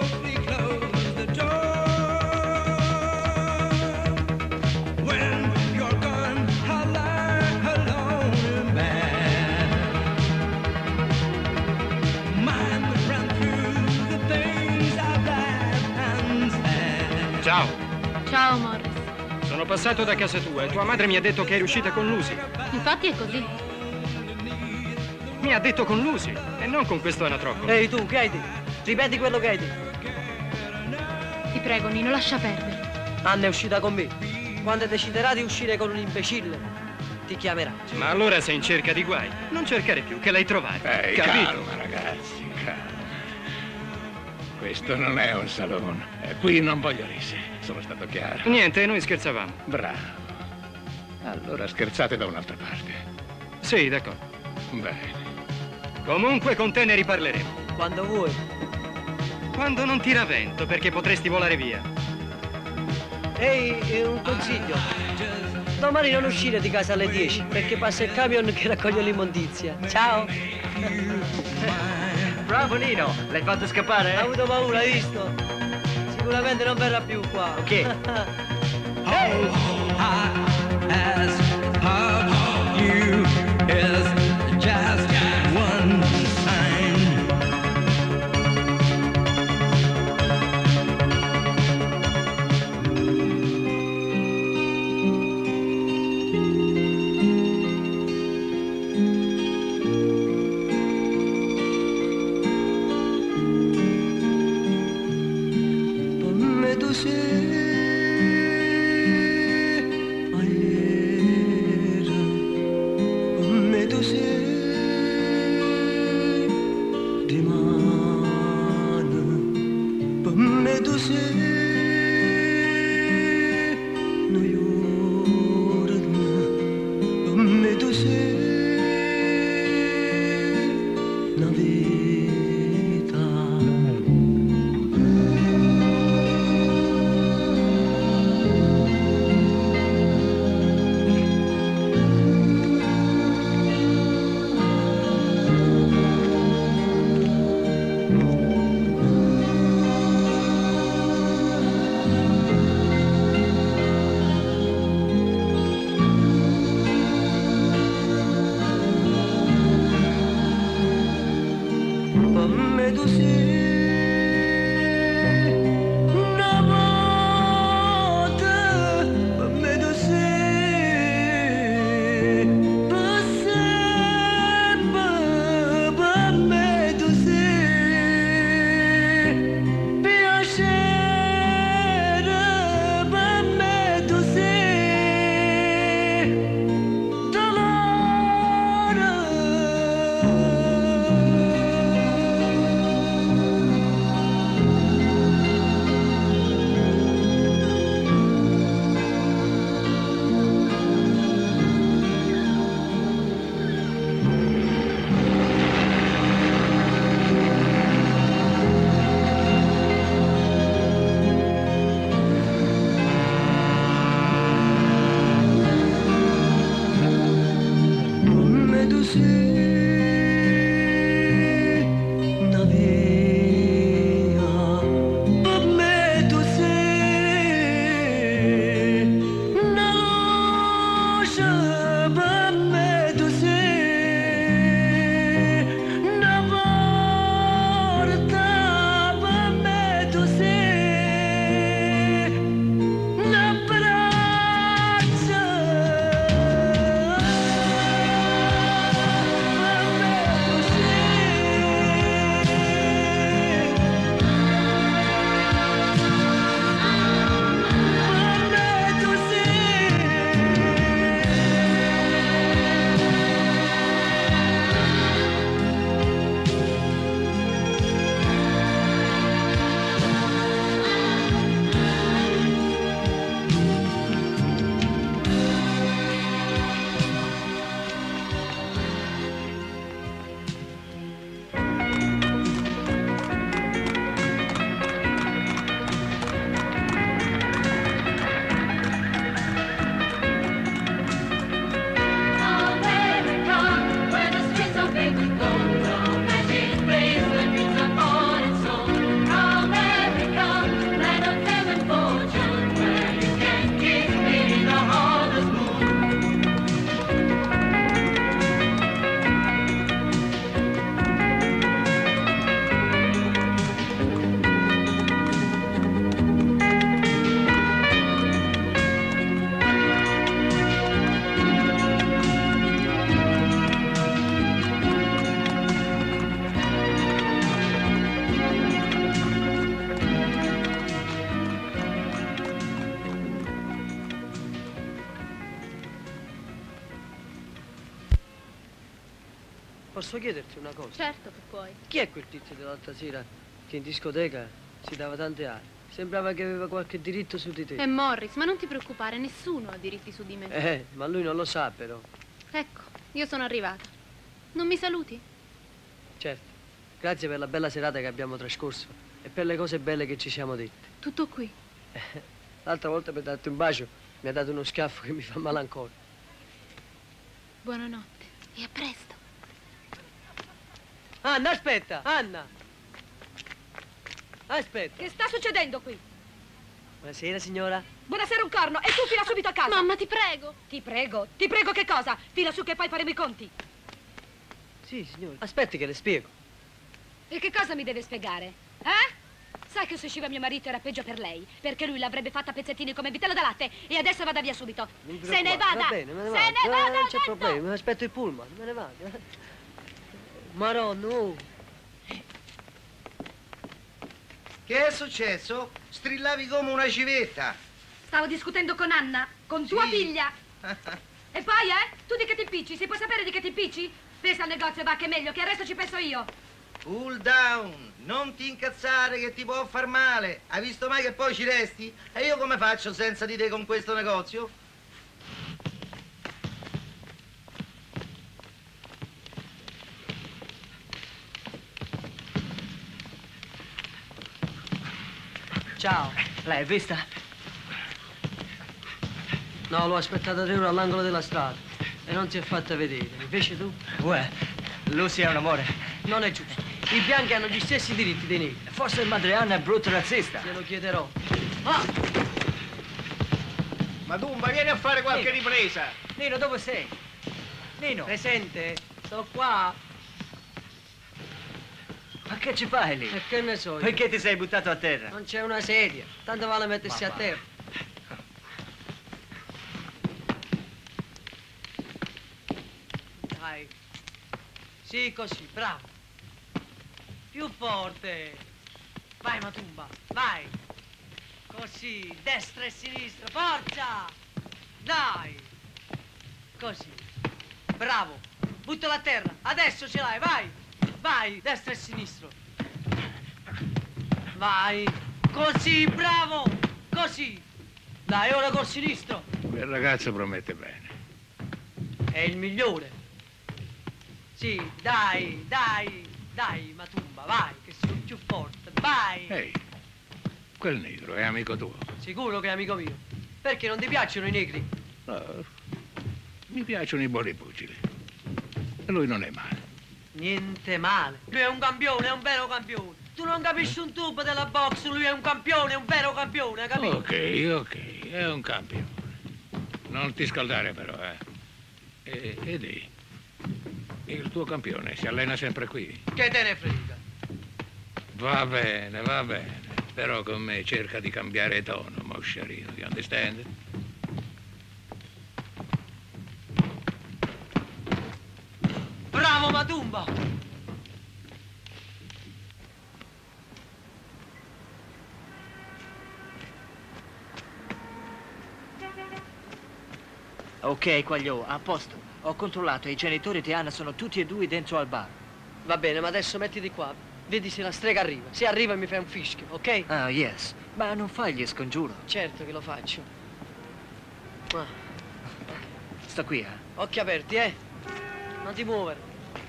Speaker 12: Ciao.
Speaker 4: Ciao, Morris.
Speaker 12: Sono passato da casa tua e tua madre mi ha detto che eri uscita con Lucy.
Speaker 4: Infatti è così.
Speaker 12: Mi ha detto con Lucy e non con questo anatroccolo.
Speaker 1: Ehi tu, che hai detto? Ripeti quello che hai detto.
Speaker 4: Ti prego, Nino, lascia perdere.
Speaker 1: Anna è uscita con me. Quando deciderà di uscire con un imbecille, ti chiamerà.
Speaker 12: Ma allora sei in cerca di guai. Non cercare più, che l'hai trovato.
Speaker 7: Ehi,
Speaker 12: Capito?
Speaker 7: calma, ragazzi, calma. Questo non è un salone. E qui non voglio risse. Sono stato chiaro.
Speaker 12: Niente, noi scherzavamo.
Speaker 7: Bravo. Allora scherzate da un'altra parte.
Speaker 12: Sì, d'accordo.
Speaker 7: Bene.
Speaker 12: Comunque con te ne riparleremo.
Speaker 1: Quando vuoi.
Speaker 12: Quando non tira vento, perché potresti volare via.
Speaker 1: Ehi, eh, un consiglio. Domani non uscire di casa alle dieci, perché passa il camion che raccoglie l'immondizia. Ciao.
Speaker 5: Bravo Nino, l'hai fatto scappare?
Speaker 1: Ha avuto paura, hai visto? Sicuramente non verrà più qua.
Speaker 5: Ok.
Speaker 9: How high as above you is just one sign.
Speaker 1: Posso chiederti una cosa?
Speaker 4: Certo che puoi.
Speaker 1: Chi è quel tizio dell'altra sera che in discoteca si dava tante arie? Sembrava che aveva qualche diritto su di te.
Speaker 4: È Morris, ma non ti preoccupare, nessuno ha diritti su di me.
Speaker 1: Eh, ma lui non lo sa però.
Speaker 4: Ecco, io sono arrivata. Non mi saluti?
Speaker 1: Certo. Grazie per la bella serata che abbiamo trascorso e per le cose belle che ci siamo dette.
Speaker 4: Tutto qui.
Speaker 1: L'altra volta per darti un bacio mi ha dato uno schiaffo che mi fa male ancora.
Speaker 4: Buonanotte e a presto.
Speaker 1: Anna, aspetta, Anna. Aspetta.
Speaker 2: Che sta succedendo qui?
Speaker 1: Buonasera, signora.
Speaker 2: Buonasera un corno, e tu fila subito a casa.
Speaker 4: Mamma, ti prego.
Speaker 2: Ti prego, ti prego che cosa? Fila su che poi faremo i conti.
Speaker 1: Sì, signora. Aspetti che le spiego.
Speaker 2: E che cosa mi deve spiegare? Eh? Sai che se usciva mio marito era peggio per lei, perché lui l'avrebbe fatta a pezzettini come vitello da latte e adesso vada via subito.
Speaker 1: Non
Speaker 2: Se ne
Speaker 1: preoccupare,
Speaker 2: vada!
Speaker 1: Va bene, me ne
Speaker 2: Se
Speaker 1: vado.
Speaker 2: ne
Speaker 1: Eh,
Speaker 2: vada!
Speaker 1: Non c'è
Speaker 2: detto!
Speaker 1: problema, aspetto il pullman, me ne vado. Maronna, oh.
Speaker 11: Che è successo? Strillavi come una civetta.
Speaker 2: Stavo discutendo con Anna, con tua
Speaker 11: Sì.
Speaker 2: figlia. E poi, eh? Tu di che ti impicci? Si può sapere di che ti impicci? Pensa al negozio, va che è meglio, che il resto ci penso io.
Speaker 11: Cool down, non ti incazzare che ti può far male. Hai visto mai che poi ci resti? E io come faccio senza di te con questo negozio?
Speaker 1: Ciao.
Speaker 5: L'hai vista?
Speaker 1: No, l'ho aspettata tre ore all'angolo della strada e non si è fatta vedere. Invece tu?
Speaker 5: Uè, Lucy è un amore.
Speaker 1: Non è giusto. I bianchi hanno gli stessi diritti dei neri.
Speaker 5: Forse il madre Anna è brutto razzista.
Speaker 1: Glielo chiederò. Ah!
Speaker 8: Madumba, vieni a fare qualche ripresa.
Speaker 5: Nino, dove sei? Nino.
Speaker 1: Presente? Sto qua.
Speaker 5: Ma che ci fai lì?
Speaker 1: E che ne so io?
Speaker 5: Perché ti sei buttato a terra?
Speaker 1: Non c'è una sedia. Tanto vale mettersi
Speaker 5: Ma
Speaker 1: a
Speaker 5: va.
Speaker 1: terra. Dai. Sì, così, bravo. Più forte. Vai, Matumba, vai. Così, destra e sinistra, forza. Dai. Così. Bravo. Buttala a terra. Adesso ce l'hai, vai. Vai, destra e sinistro. Vai. Così, bravo. Così. Dai, ora col sinistro.
Speaker 7: Quel ragazzo promette bene.
Speaker 1: È il migliore. Sì, dai, dai, dai, Matumba, vai, che sei più forte, vai.
Speaker 7: Ehi, quel negro è amico tuo.
Speaker 1: Sicuro che è amico mio. Perché non ti piacciono i negri?
Speaker 7: No, mi piacciono i buoni pugili. E lui non è male.
Speaker 1: Niente male. Lui è un campione, è un vero campione. Tu non capisci un tubo della box, lui è un campione, è un vero campione, hai capito?
Speaker 7: Ok, ok, è un campione. Non ti scaldare però, eh. E, ed è. Il tuo campione si allena sempre qui.
Speaker 1: Che te ne frega?
Speaker 7: Va bene, va bene. Però con me cerca di cambiare tono, moscerino, you understand?
Speaker 1: Bravo, Matumba!
Speaker 5: Ok, Quaglio, a posto. Ho controllato e i genitori di Anna sono tutti e due dentro al bar.
Speaker 1: Va bene, ma adesso mettiti qua. Vedi se la strega arriva. Se arriva mi fai un fischio, ok?
Speaker 5: Ah, yes. Ma non fai gli scongiuro.
Speaker 1: Certo che lo faccio. Ah,
Speaker 5: Sta qui, eh.
Speaker 1: occhi aperti, eh? Non ti muovere.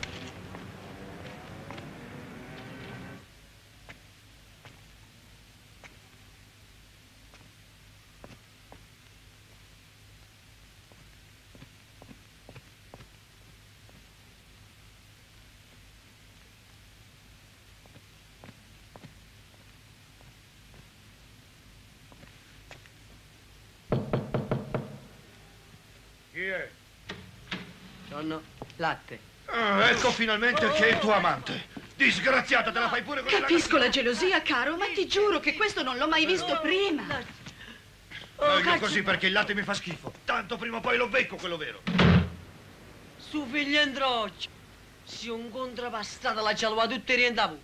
Speaker 8: Chi è?
Speaker 1: Nonno, latte.
Speaker 13: Ah, ecco finalmente che è il tuo amante. Disgraziata, te la fai pure con il
Speaker 2: Capisco la
Speaker 13: ragazzino.
Speaker 2: gelosia, caro, ma ti giuro che questo non l'ho mai visto prima.
Speaker 13: Meglio così perché il latte mi fa schifo. Tanto prima o poi lo becco quello vero.
Speaker 1: Su figlio androccio. Si un contrapastata la cialva tutte rientravo.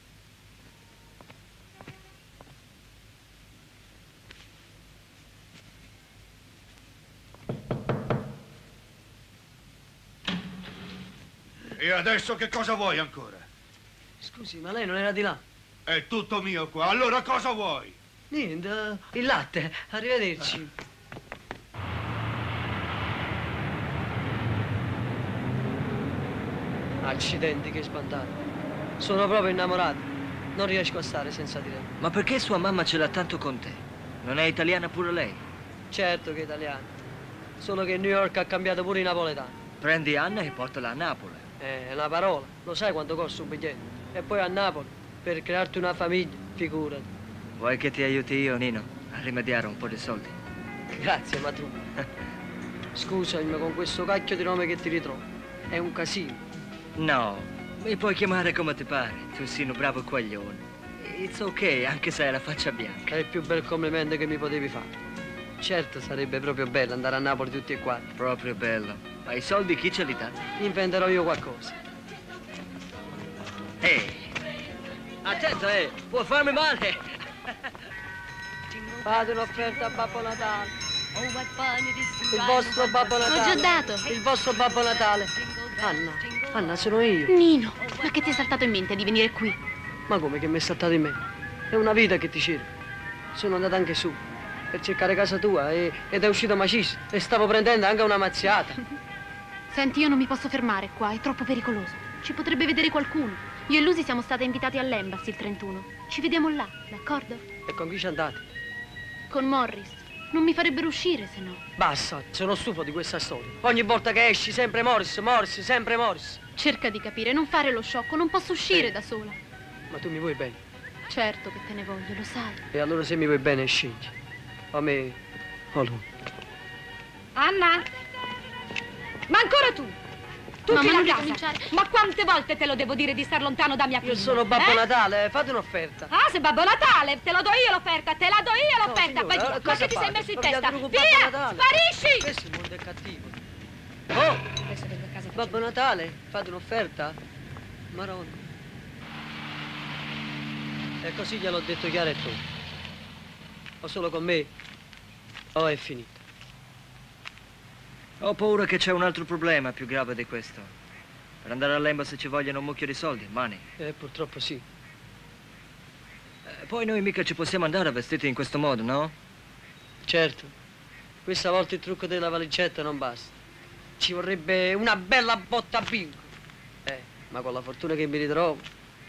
Speaker 13: E adesso che cosa vuoi ancora?
Speaker 1: Scusi, ma lei non era di là?
Speaker 13: È tutto mio qua, allora cosa vuoi?
Speaker 1: Niente, il latte. Arrivederci. Accidenti, che spantato. Sono proprio innamorato. Non riesco a stare senza di lei.
Speaker 5: Ma perché sua mamma ce l'ha tanto con te? Non è italiana pure lei?
Speaker 1: Certo che è italiano. Solo che New York ha cambiato pure i napoletani.
Speaker 5: Prendi Anna e portala a Napoli.
Speaker 1: Eh, è una parola. Lo sai quanto costa un biglietto? E poi a Napoli, per crearti una famiglia, figurati.
Speaker 5: Vuoi che ti aiuti io, Nino, a rimediare un po' di soldi?
Speaker 1: Grazie, ma tu. Scusami, ma con questo cacchio di nome che ti ritrovo. È un casino.
Speaker 5: No, mi puoi chiamare come ti pare. Tu sei un bravo coglione. It's ok, anche se hai la faccia bianca.
Speaker 1: È il più bel complimento che mi potevi fare. Certo, sarebbe proprio bello andare a Napoli tutti e quattro.
Speaker 5: Proprio bello. Ma i soldi chi ce li dà?
Speaker 1: Inventerò io qualcosa.
Speaker 5: Ehi! Attento, eh! Può farmi male!
Speaker 1: Fate un'offerta a Babbo Natale. Il vostro Babbo Natale.
Speaker 4: L'ho già dato.
Speaker 1: Il vostro Babbo Natale. Anna, Anna, sono io.
Speaker 4: Nino, ma che ti è saltato in mente di venire qui?
Speaker 1: Ma come che mi è saltato in mente? È una vita che ti cerco. Sono andato anche su per cercare casa tua e, ed è uscito macista e stavo prendendo anche una mazziata.
Speaker 4: Senti, io non mi posso fermare qua, è troppo pericoloso. Ci potrebbe vedere qualcuno. Io e Lucy siamo state invitati all'Embassy il trentuno. Ci vediamo là, d'accordo?
Speaker 1: E con chi ci andate?
Speaker 4: Con Morris. Non mi farebbero uscire, se no.
Speaker 1: Basta, sono stufo di questa storia. Ogni volta che esci, sempre Morris, Morris, sempre Morris.
Speaker 4: Cerca di capire, non fare lo sciocco, non posso uscire
Speaker 1: Sì.
Speaker 4: da sola.
Speaker 1: Ma tu mi vuoi bene?
Speaker 4: Certo che te ne voglio, lo sai.
Speaker 1: E allora se mi vuoi bene, scendi. A me, a lui.
Speaker 2: Anna? Ma ancora tu? Tu
Speaker 4: Mamma,
Speaker 2: chi la
Speaker 4: non
Speaker 2: casa?
Speaker 4: ricominciare.
Speaker 2: Ma quante volte te lo devo dire di star lontano da mia figlia?
Speaker 1: Io sono Babbo
Speaker 2: eh?
Speaker 1: Natale, fate un'offerta.
Speaker 2: Ah, sei Babbo Natale, te lo do io l'offerta, te la do io
Speaker 1: No,
Speaker 2: l'offerta.
Speaker 1: signora,
Speaker 2: Vai giù,
Speaker 1: eh,
Speaker 2: ma
Speaker 1: cosa
Speaker 2: che ti sei
Speaker 1: fate?
Speaker 2: messo in
Speaker 1: Vogliate
Speaker 2: testa?
Speaker 1: con Babbo
Speaker 2: Via,
Speaker 1: Natale?
Speaker 2: sparisci!
Speaker 1: Questo il mondo è cattivo. Oh,
Speaker 2: Adesso vengo a casa.
Speaker 1: Babbo Natale, fate un'offerta? Maronna. E così gliel'ho detto chiaro e tu. O solo con me, o è finito.
Speaker 5: Ho paura che c'è un altro problema più grave di questo. Per andare all'Embassy ci vogliono un mucchio di soldi, money.
Speaker 1: Eh, purtroppo sì.
Speaker 5: Eh, poi noi mica ci possiamo andare vestiti in questo modo, no?
Speaker 1: Certo. Questa volta il trucco della valigetta non basta. Ci vorrebbe una bella botta bingo. Eh, ma con la fortuna che mi ritrovo.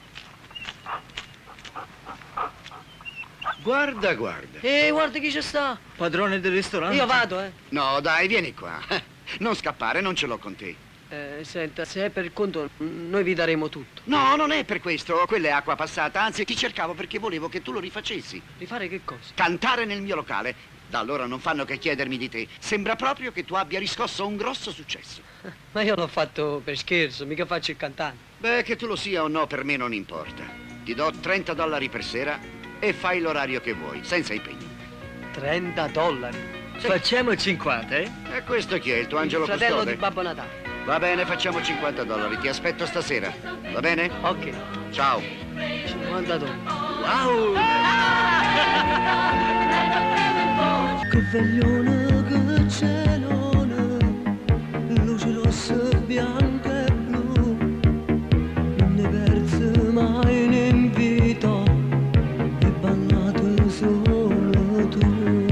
Speaker 10: Guarda, guarda.
Speaker 1: Eh, guarda chi ci sta.
Speaker 5: Padrone del ristorante.
Speaker 1: Io vado, eh.
Speaker 10: No, dai, vieni qua. Non scappare, non ce l'ho con te.
Speaker 1: Eh, senta, se è per conto, mm, noi vi daremo tutto.
Speaker 10: No, non è per questo. Quella è acqua passata. Anzi, ti cercavo perché volevo che tu lo rifacessi.
Speaker 1: Rifare che cosa?
Speaker 10: Cantare nel mio locale. Da allora non fanno che chiedermi di te. Sembra proprio che tu abbia riscosso un grosso successo.
Speaker 1: Ma io l'ho fatto per scherzo, mica faccio il cantante.
Speaker 10: Beh, che tu lo sia o no, per me non importa. Ti do trenta dollari per sera e fai l'orario che vuoi, senza impegno.
Speaker 1: trenta dollari.
Speaker 5: Facciamo cinquanta, eh?
Speaker 10: E questo chi è? Il tuo angelo
Speaker 1: Il fratello
Speaker 10: custode?
Speaker 1: di Babbo Natale.
Speaker 10: Va bene, facciamo cinquanta dollari. Ti aspetto stasera. Va bene?
Speaker 1: Ok.
Speaker 10: Ciao.
Speaker 1: cinquanta dollari.
Speaker 5: Wow!
Speaker 14: Che veglione, che cielone, luce rossa, bianca e blu, non ne perse mai in invito, e ballato solo tu.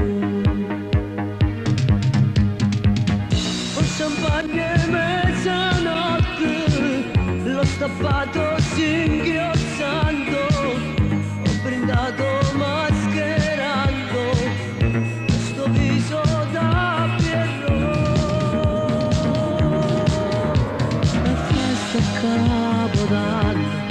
Speaker 14: Ho champagne e mezzanotte, l'ho stappato singhiozzando, ho brindato mascherando questo viso da Pierrot. La festa a Capodanno,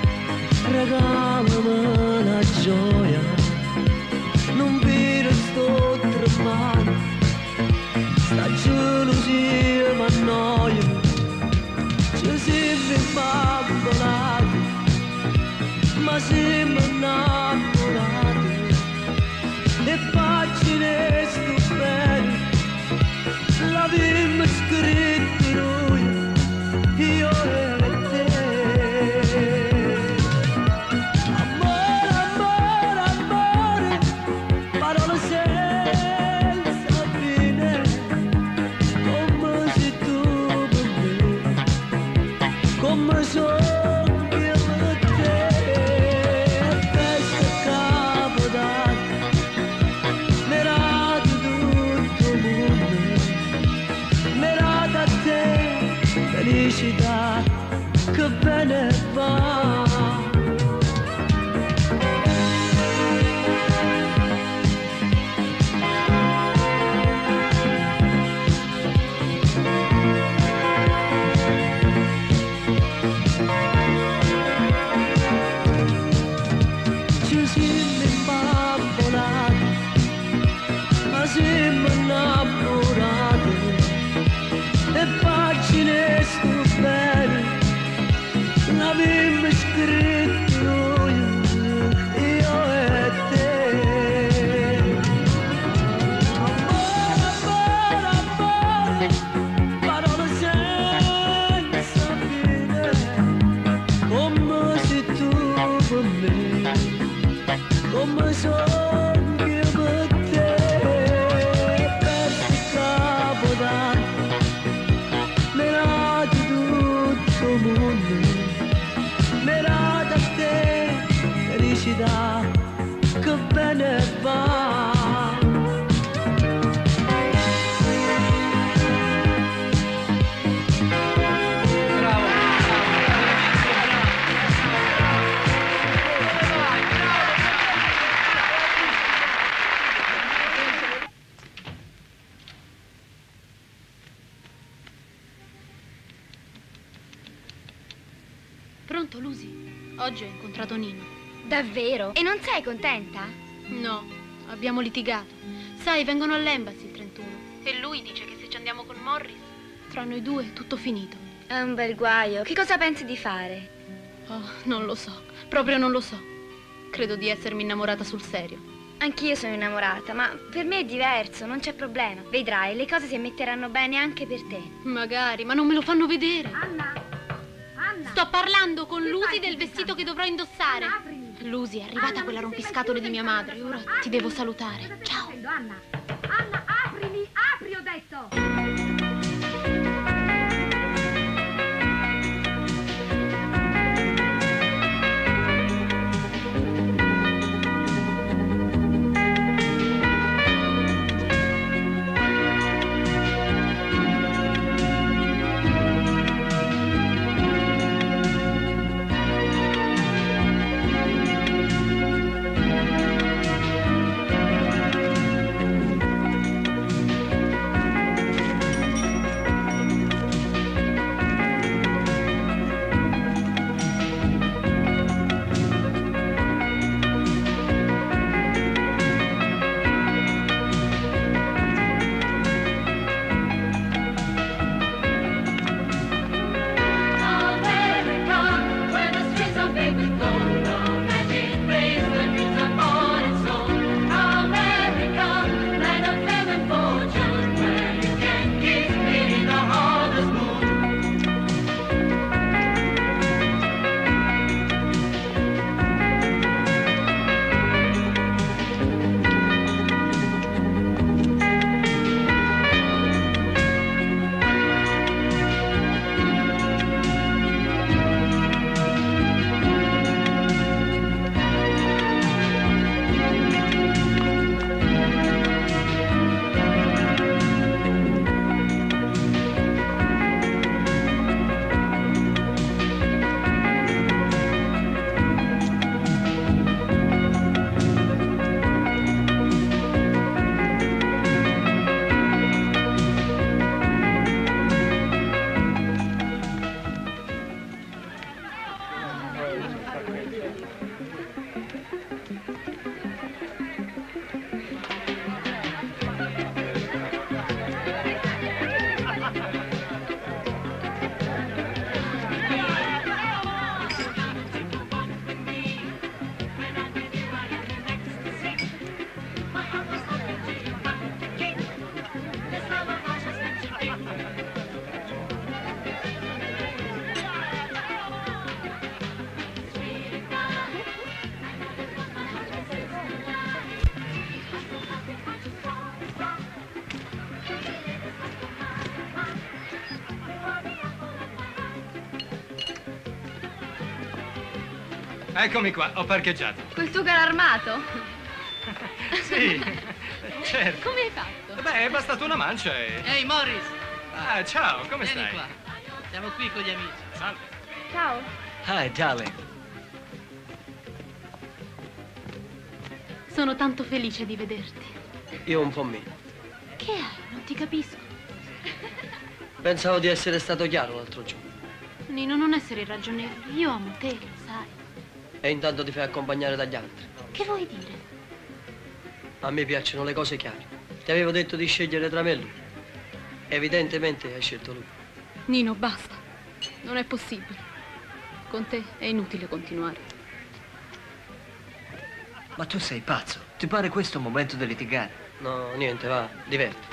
Speaker 14: regalami la gioia, non vi resto tremando, sta gelosia m'annoia, ci siamo imbambolati, ma siamo innamorati, le pagine stupende l'abbiamo scritto noi, io e te. Amore, amore, amore, parole senza fine, come se tu per me, come sono io per te. Festa a Capodanno, merata tutto il mondo, merata a te ci siamo imbambolati, ma siamo innamorati, e pagine stupende l'abbiamo scritto io e te. Amore, amore, amore, parole senza fine, come se tu per me, come sono io per te. Per Capodanno mi ha dato tutto il mondo, mi ha dato a te felicità, che bene va.
Speaker 4: Pronto, Lucy? Oggi ho incontrato Nino.
Speaker 3: Davvero? E non sei contenta?
Speaker 4: No, abbiamo litigato. Sai, vengono all'embassy il trentuno. E lui dice che se ci andiamo con Morris, tra noi due è tutto finito.
Speaker 3: È un bel guaio. Che cosa pensi di fare?
Speaker 4: Oh, non lo so. Proprio non lo so. Credo di essermi innamorata sul serio.
Speaker 3: Anch'io sono innamorata, ma per me è diverso, non c'è problema. Vedrai, le cose si metteranno bene anche per te.
Speaker 4: Magari, ma non me lo fanno vedere.
Speaker 2: Anna! Anna!
Speaker 4: Sto parlando con
Speaker 2: Che
Speaker 4: Lucy
Speaker 2: fai,
Speaker 4: del
Speaker 2: Federica?
Speaker 4: vestito che dovrò indossare.
Speaker 2: Anna, aprimi.
Speaker 4: Lucy, è arrivata
Speaker 2: Anna,
Speaker 4: quella
Speaker 2: non ti sei
Speaker 4: rompiscatole di
Speaker 2: mai
Speaker 4: mia
Speaker 2: chiusa in
Speaker 4: madre.
Speaker 2: camera
Speaker 4: Ora
Speaker 2: sua.
Speaker 4: ti devo
Speaker 2: Aprimi.
Speaker 4: salutare.
Speaker 2: Cosa stai
Speaker 4: Ciao.
Speaker 2: facendo, Anna? Anna, aprimi, apri, ho detto!
Speaker 12: Eccomi qua, ho parcheggiato.
Speaker 3: Col tuo carro armato?
Speaker 12: Sì, certo.
Speaker 4: Come hai fatto?
Speaker 12: Beh, è bastata una mancia e...
Speaker 15: Ehi, Morris!
Speaker 12: Ah, ciao, come
Speaker 15: Vieni
Speaker 12: stai?
Speaker 15: qua. Siamo qui con gli amici.
Speaker 12: Salve.
Speaker 3: Ciao.
Speaker 5: Hi, darling.
Speaker 4: Sono tanto felice di vederti.
Speaker 1: Io un po' meno.
Speaker 4: Che hai? Non ti capisco.
Speaker 1: Pensavo di essere stato chiaro l'altro giorno.
Speaker 4: Nino, non essere irragionevole. Io amo te, lo sai.
Speaker 1: e intanto ti fai accompagnare dagli altri.
Speaker 4: Che vuoi dire?
Speaker 1: A me piacciono le cose chiare. Ti avevo detto di scegliere tra me e lui. Evidentemente hai scelto lui.
Speaker 4: Nino, basta. Non è possibile. Con te è inutile continuare.
Speaker 5: Ma tu sei pazzo. Ti pare questo un momento di litigare?
Speaker 1: No, niente, va, diverti.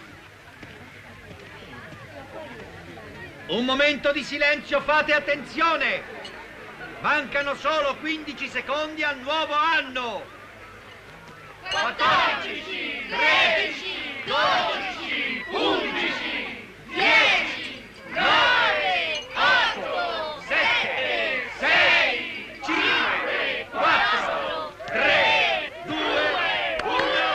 Speaker 16: Un momento di silenzio, fate attenzione! Mancano solo quindici secondi al nuovo anno! quattordici, tredici, dodici, undici, dieci, nove, otto, sette, sei, cinque, quattro, tre, due, uno.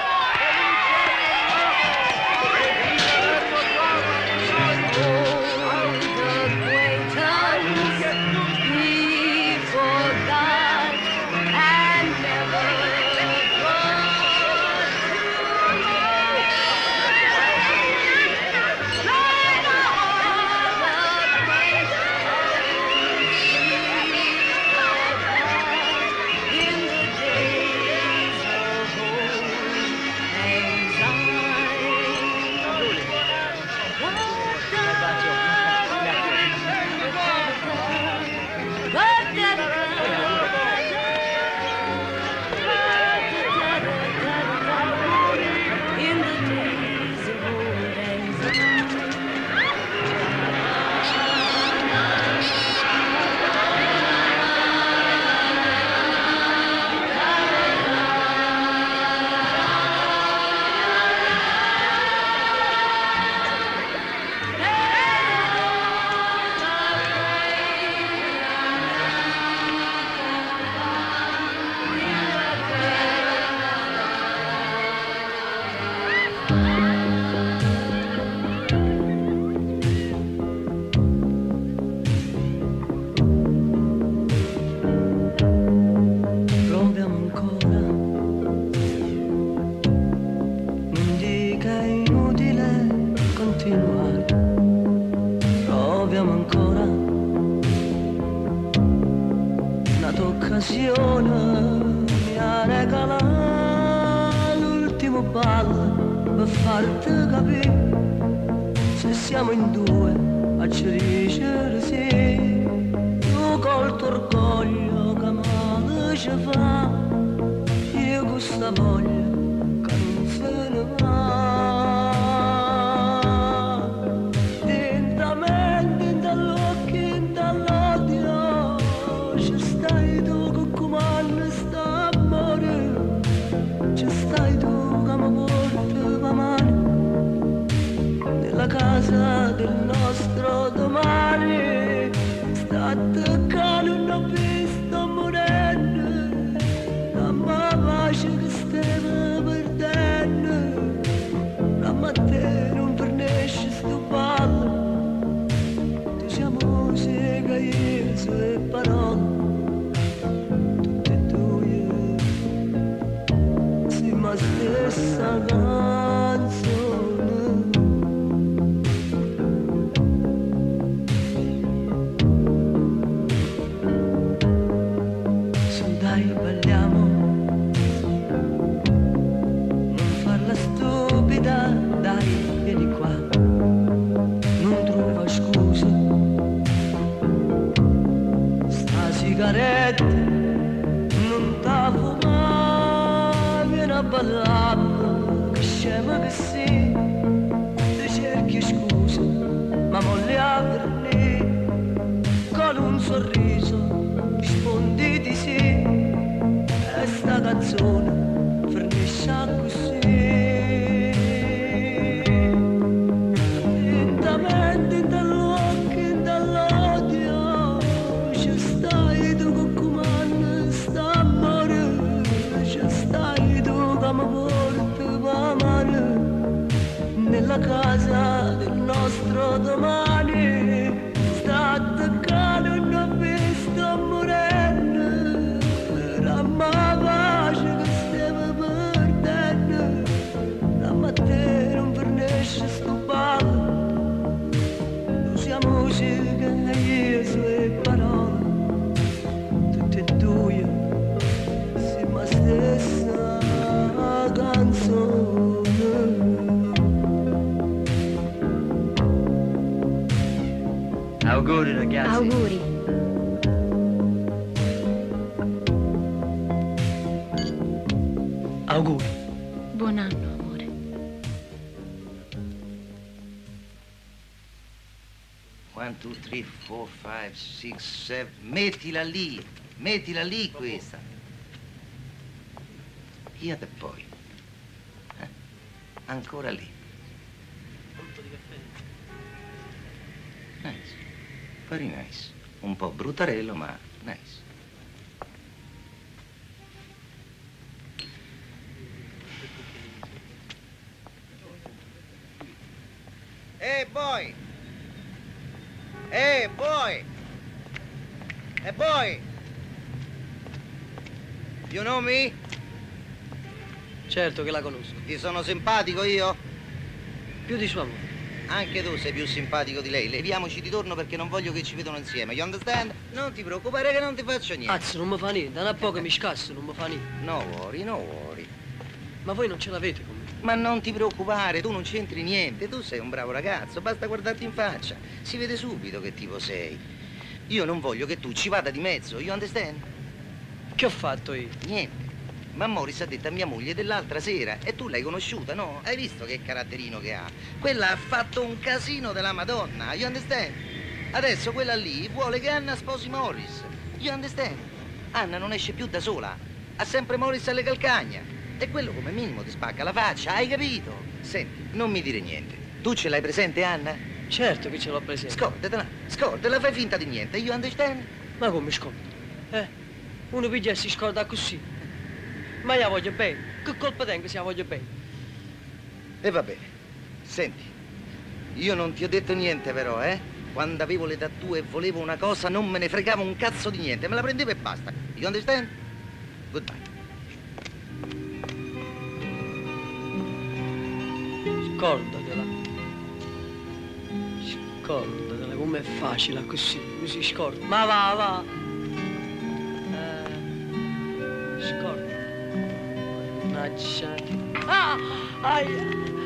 Speaker 14: Un'occasione mi ha regalato l'ultimo ballo per farti capire se siamo in due a ci dicere sì. Tu col tuo orgoglio che male ci fa, io con sta voglia che non se ne va. Lentamente, in dall'occhio, in dall'odio, ci stai tu che comanda sta amore, ci stai tu che mi porti la mano nella casa del nostro domani. Sta attaccando, non ho visto morendo, la pace che stiamo perdendo, la mattina non fornisce sto ballo, diciamo musica, io e parole, tutte e due, siamo la stessa canzone. Su dai balliamo, non farla stupida, dai vieni qua, non trova scuse, sta sigaretta non t'ha fumata, vieni a ballare, che scema che sei, ti cerchi scuse, ma molli a vernire, con un sorriso rispondi di sì, e sta canzone fornisce così. Lentamente dall'occhio e dall'odio, ci stai tu che comanda sta amore, ci stai tu che mi porti la mano nella casa del nostro domani. Sta attaccando, non ho visto morendo, la pace che stiamo perdendo, la mattina non fornisce sto ballo, usiamo musica e io e parole, tutte e due,
Speaker 5: Auguri ragazzi.
Speaker 3: Auguri.
Speaker 1: Auguri.
Speaker 4: Buon anno, amore.
Speaker 11: One, two, three, four, five, six, seven. Mettila lì, mettila lì questa. Via e poi. Eh? Ancora lì. Nice. Very nice. Un po' bruttarello, ma nice. Hey boy! Hey boy! Hey boy! You know me?
Speaker 1: Certo che la conosco.
Speaker 11: Ti sono simpatico io?
Speaker 1: Più di sua moglie.
Speaker 11: Anche tu sei più simpatico di lei. Leviamoci di torno perché non voglio che ci vedano insieme. You understand? Non ti preoccupare che non ti faccio niente.
Speaker 1: Cazzo, non mi fa niente. Da un po' che mi scasso, non mi fa niente.
Speaker 11: No worry, no worry.
Speaker 1: Ma voi non ce l'avete con me?
Speaker 11: Ma non ti preoccupare, tu non c'entri niente. Tu sei un bravo ragazzo, basta guardarti in faccia. Si vede subito che tipo sei. Io non voglio che tu ci vada di mezzo. You understand?
Speaker 1: Che ho fatto io?
Speaker 11: Niente. Ma Morris ha detto a mia moglie dell'altra sera e tu l'hai conosciuta, no? Hai visto che caratterino che ha? Quella ha fatto un casino della Madonna, you understand? Adesso quella lì vuole che Anna sposi Morris, you understand? Anna non esce più da sola, ha sempre Morris alle calcagna e quello come minimo ti spacca la faccia, hai capito? Senti, non mi dire niente, tu ce l'hai presente Anna?
Speaker 1: Certo che ce l'ho presente.
Speaker 11: Scordatela, scordatela, fai finta di niente, you understand?
Speaker 1: Ma come scorda? Eh? Uno piglia e si scorda così. Ma io la voglio bene. Che colpa tengo se la voglio bene?
Speaker 11: E va bene. Senti, io non ti ho detto niente però, eh? Quando avevo l'età tua e volevo una cosa non me ne fregavo un cazzo di niente, me la prendevo e basta. You understand? Goodbye.
Speaker 1: Scordatela. Scordatela, com'è facile così, mi si scorda. Ma va, va. Eh, scorda. Mannaggia. Ah! Aia!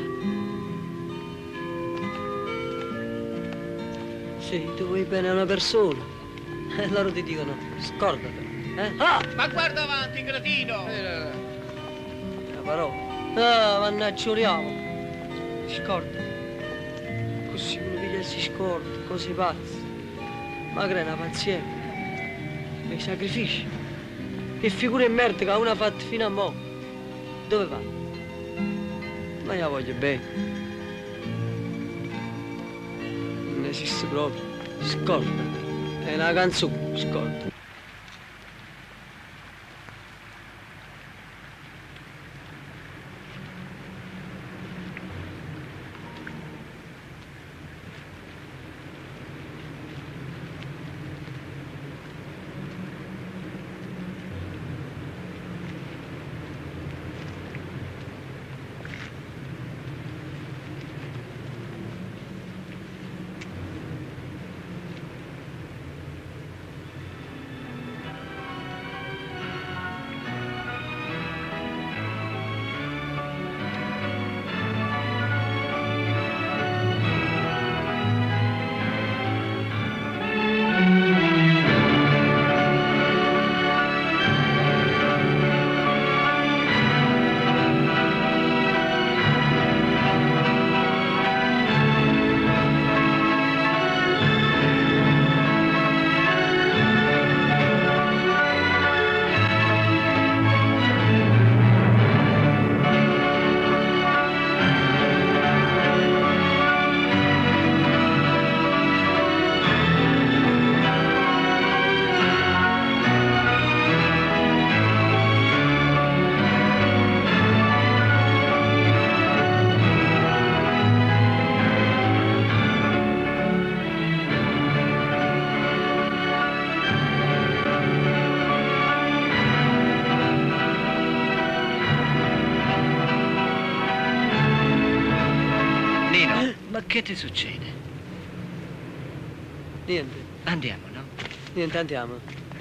Speaker 1: Sì, tu vuoi bene a una persona. E loro ti dicono, scordatela. Eh? Ah!
Speaker 16: Ma guarda avanti, cretino!
Speaker 1: La parola. Ah, mannaggia, uriamo. Scorda. Così uno piglia e si scorda, cose pazze. Ma crea una pazienza. Dei sacrifici. Che figure in merda che uno ha fatto fino a mo'. Dove va? Ma io la voglio bene. Non esiste proprio. Scorda. È una canzone, scorda.
Speaker 5: Che ti succede?
Speaker 1: Niente.
Speaker 5: Andiamo, no?
Speaker 1: Niente, andiamo.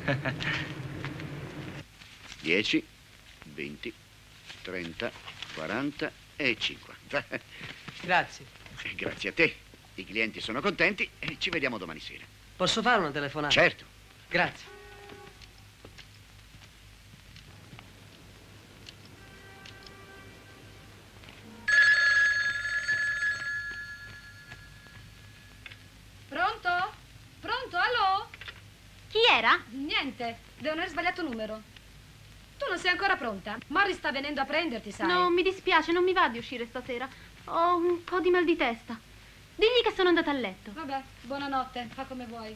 Speaker 10: dieci, venti, trenta, quaranta e cinquanta.
Speaker 1: Grazie.
Speaker 10: Grazie a te. I clienti sono contenti e ci vediamo domani sera.
Speaker 1: Posso fare una telefonata?
Speaker 10: Certo.
Speaker 1: Grazie.
Speaker 2: Pronto? Pronto? Allo?
Speaker 4: Chi era?
Speaker 2: Niente, devono aver sbagliato numero. Tu non sei ancora pronta? Mari sta venendo a prenderti, sai?
Speaker 4: No, mi dispiace, non mi va di uscire stasera. Ho un po' di mal di testa. Digli che sono andata a letto.
Speaker 2: Vabbè, buonanotte, fa come vuoi.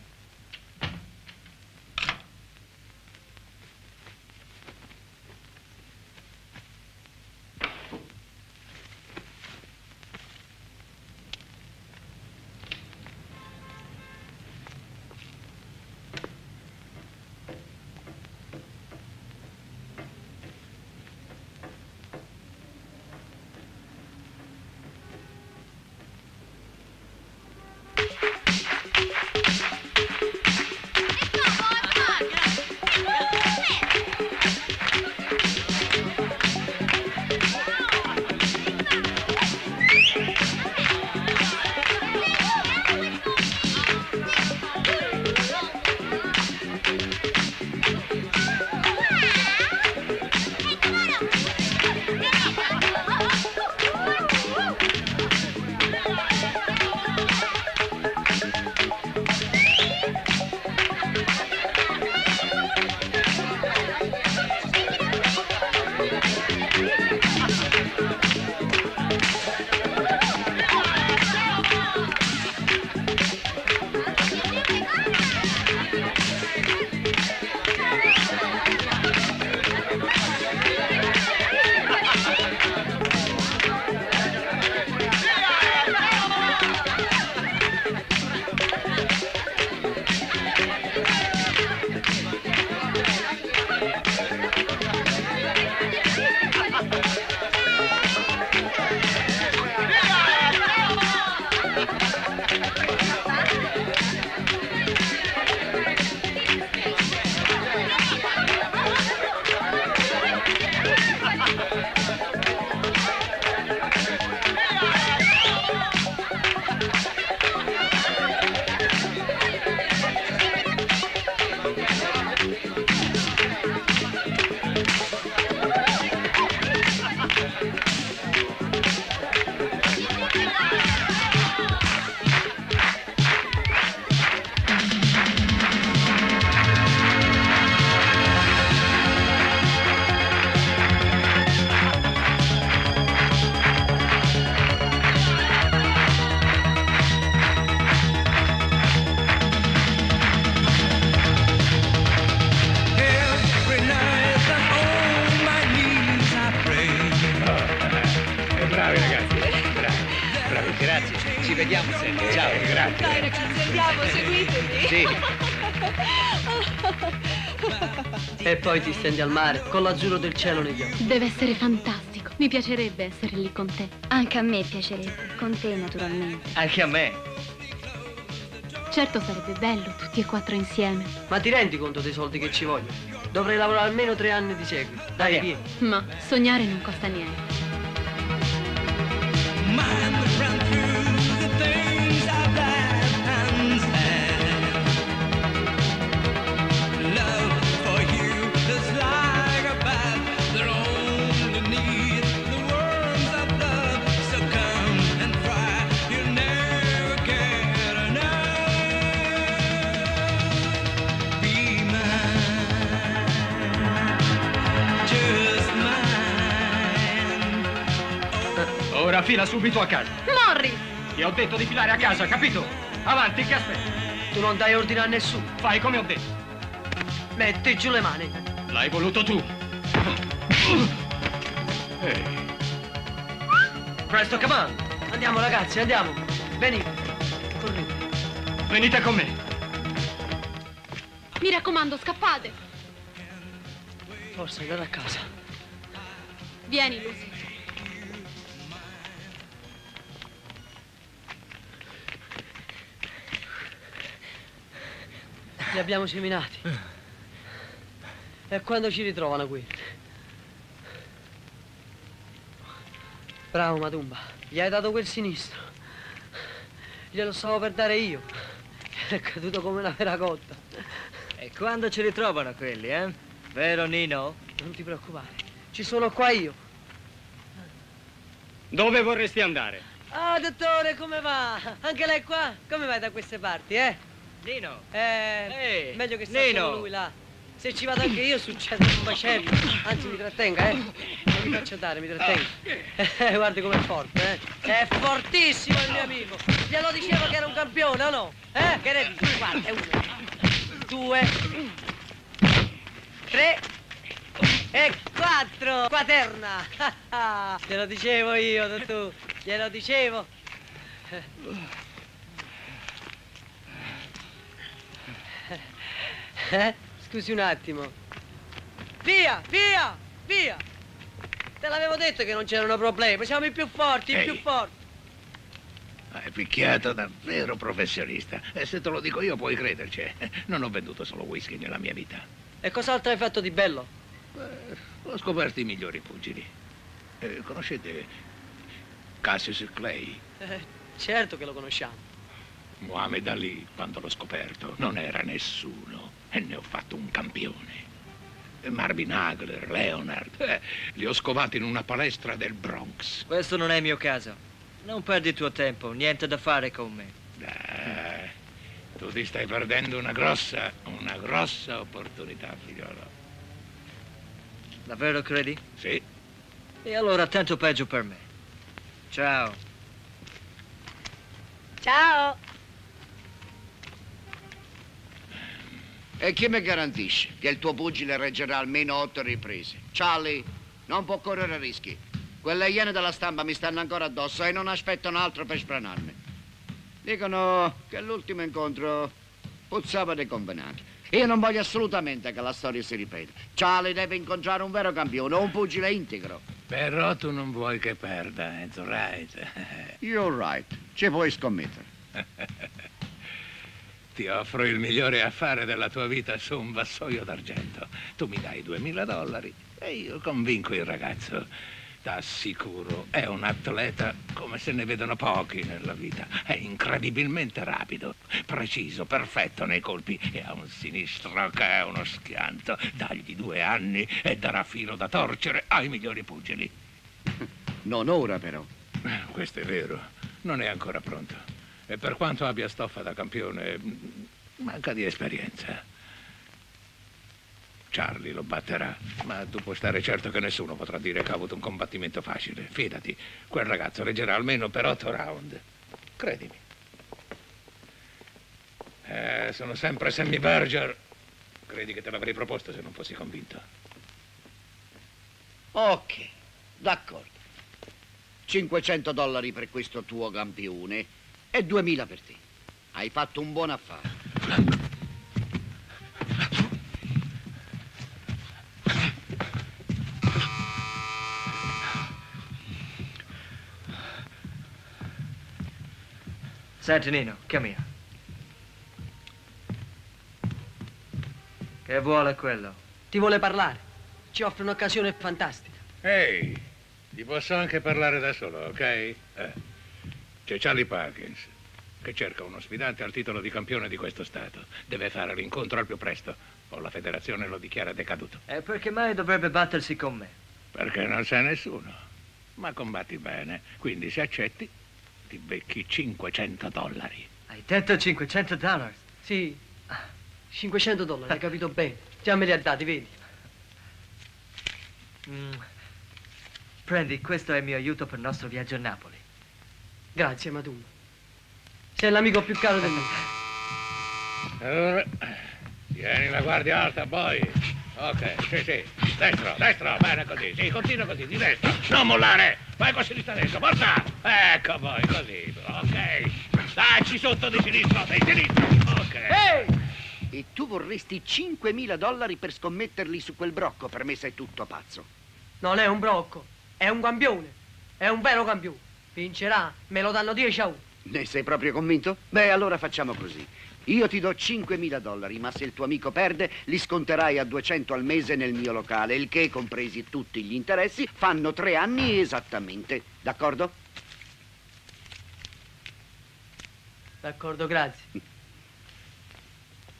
Speaker 7: Bravi ragazzi, bravi, bravi.
Speaker 6: Grazie, ci vediamo sempre. Ciao.
Speaker 7: Grazie.
Speaker 17: Dai ragazzi, andiamo, seguitemi.
Speaker 6: Sì.
Speaker 1: E poi ti stendi al mare con l'azzurro del cielo negli occhi.
Speaker 4: Deve essere fantastico. Mi piacerebbe essere lì con te.
Speaker 3: Anche a me piacerebbe, con te naturalmente.
Speaker 5: Anche a me.
Speaker 4: Certo sarebbe bello, tutti e quattro insieme.
Speaker 1: Ma ti rendi conto dei soldi che ci vogliono? Dovrei lavorare almeno tre anni di seguito. Dai, via.
Speaker 4: Ma sognare non costa niente.
Speaker 12: Ora fila subito a casa.
Speaker 4: Morris!
Speaker 12: Ti ho detto di filare a casa, capito? Avanti, che aspetti?
Speaker 1: Tu non dai ordine a nessuno.
Speaker 12: Fai come ho detto.
Speaker 1: Metti giù le mani.
Speaker 12: L'hai voluto tu.
Speaker 7: Ehi.
Speaker 1: Presto, come on. Andiamo ragazzi, andiamo. Venite. Correte.
Speaker 12: Venite con me.
Speaker 4: Mi raccomando, scappate.
Speaker 1: Forza, andate a casa.
Speaker 4: Vieni, Lucy.
Speaker 1: Li abbiamo seminati. E quando ci ritrovano qui? Bravo Matumba, gli hai dato quel sinistro. Glielo stavo per dare io. È caduto come una vera cotta.
Speaker 5: E quando ci ritrovano quelli, eh? Vero, Nino?
Speaker 1: Non ti preoccupare, ci sono qua io.
Speaker 12: Dove vorresti andare?
Speaker 1: Ah, dottore, come va? Anche lei qua? Come vai da queste parti, eh?
Speaker 5: Nino!
Speaker 1: Eh,
Speaker 5: Ehi,
Speaker 1: meglio che sta
Speaker 5: Nino.
Speaker 1: solo lui là. Se ci vado anche io succede un macello. Anzi, mi trattenga, eh? Non mi faccio dare, mi trattenga. Eh, guardi com'è forte, eh? È fortissimo il mio amico. Glielo dicevo che era un campione, o no? Eh? Che ne dici? Guarda, è uno, due, tre e quattro. Quaterna. Glielo dicevo io, tu. Glielo dicevo. Eh? Scusi un attimo. Via, via, via! Te l'avevo detto che non c'erano problemi, siamo i più forti, i
Speaker 7: Ehi.
Speaker 1: più forti.
Speaker 7: Hai picchiato da vero professionista. E se te lo dico io puoi crederci. Non ho venduto solo whisky nella mia vita.
Speaker 1: E cos'altro hai fatto di bello?
Speaker 7: Eh, ho scoperto i migliori pugili. Eh, conoscete Cassius Clay?
Speaker 1: Eh, certo che lo conosciamo.
Speaker 7: Muhammad Ali, quando l'ho scoperto, non era nessuno e ne ho fatto un campione. Marvin Hagler, Leonard, eh, li ho scovati in una palestra del Bronx.
Speaker 5: Questo non è il mio caso. Non perdi il tuo tempo, niente da fare con me.
Speaker 7: Eh, tu ti stai perdendo una grossa, una grossa opportunità, figliolo.
Speaker 5: Davvero credi?
Speaker 7: Sì.
Speaker 5: E allora tanto peggio per me. Ciao.
Speaker 1: Ciao.
Speaker 10: E chi mi garantisce che il tuo pugile reggerà almeno otto riprese? Charlie, non può correre rischi. Quelle iene della stampa mi stanno ancora addosso e non aspettano altro per spranarmi. Dicono che l'ultimo incontro puzzava dei convenati. Io non voglio assolutamente che la storia si ripeta. Charlie deve incontrare un vero campione, un pugile integro.
Speaker 7: Però tu non vuoi che perda, it's right.
Speaker 10: You're right. Ci puoi scommettere.
Speaker 7: Ti offro il migliore affare della tua vita su un vassoio d'argento. Tu mi dai duemila dollari e io convinco il ragazzo. T'assicuro, è un atleta come se ne vedono pochi nella vita. È incredibilmente rapido, preciso, perfetto nei colpi e ha un sinistro che è uno schianto. Dagli due anni e darà filo da torcere ai migliori pugili.
Speaker 10: Non ora, però.
Speaker 7: Questo è vero, non è ancora pronto. E per quanto abbia stoffa da campione, manca di esperienza. Charlie lo batterà, ma tu puoi stare certo che nessuno potrà dire che ha avuto un combattimento facile. Fidati, quel ragazzo reggerà almeno per otto round. Credimi. Eh, sono sempre Sammy Berger. Credi che te l'avrei proposto se non fossi convinto?
Speaker 10: Ok, d'accordo. cinquecento dollari per questo tuo campione e duemila per te. Hai fatto un buon affare.
Speaker 5: Senti, Nino, come here. Che vuole quello?
Speaker 1: Ti vuole parlare. Ci offre un'occasione fantastica.
Speaker 7: Ehi, gli posso anche parlare da solo, ok? Eh. C'è Charlie Parkins, che cerca uno sfidante al titolo di campione di questo stato. Deve fare l'incontro al più presto, o la federazione lo dichiara decaduto.
Speaker 5: E perché mai dovrebbe battersi con me?
Speaker 7: Perché non c'è nessuno. Ma combatti bene, quindi se accetti, ti becchi cinquecento dollari.
Speaker 5: Hai detto cinquecento dollari?
Speaker 1: Sì, cinquecento dollari, hai capito bene. Già me li ha dati, vedi?
Speaker 5: Mm. Prendi, questo è il mio aiuto per il nostro viaggio a Napoli.
Speaker 1: Grazie, Maduro. Sei l'amico più caro del mondo.
Speaker 7: Allora, tieni la guardia alta, poi. Ok, sì, sì. Destro, destro, bene così. Sì, continua così, di destra. Non mollare. Vai con sinistra adesso, forza. Ecco poi, così. Ok. Dacci sotto di sinistra, di sinistra. Ok.
Speaker 10: Ehi! E tu vorresti cinquemila dollari per scommetterli su quel brocco? Per me sei tutto pazzo.
Speaker 1: Non è un brocco, è un campione. È un vero campione. Vincerà, me lo danno dieci a uno.
Speaker 10: Ne sei proprio convinto? Beh, allora facciamo così. Io ti do cinquemila dollari, ma se il tuo amico perde, li sconterai a duecento al mese nel mio locale, il che, compresi tutti gli interessi, fanno tre anni esattamente. D'accordo?
Speaker 1: D'accordo, grazie.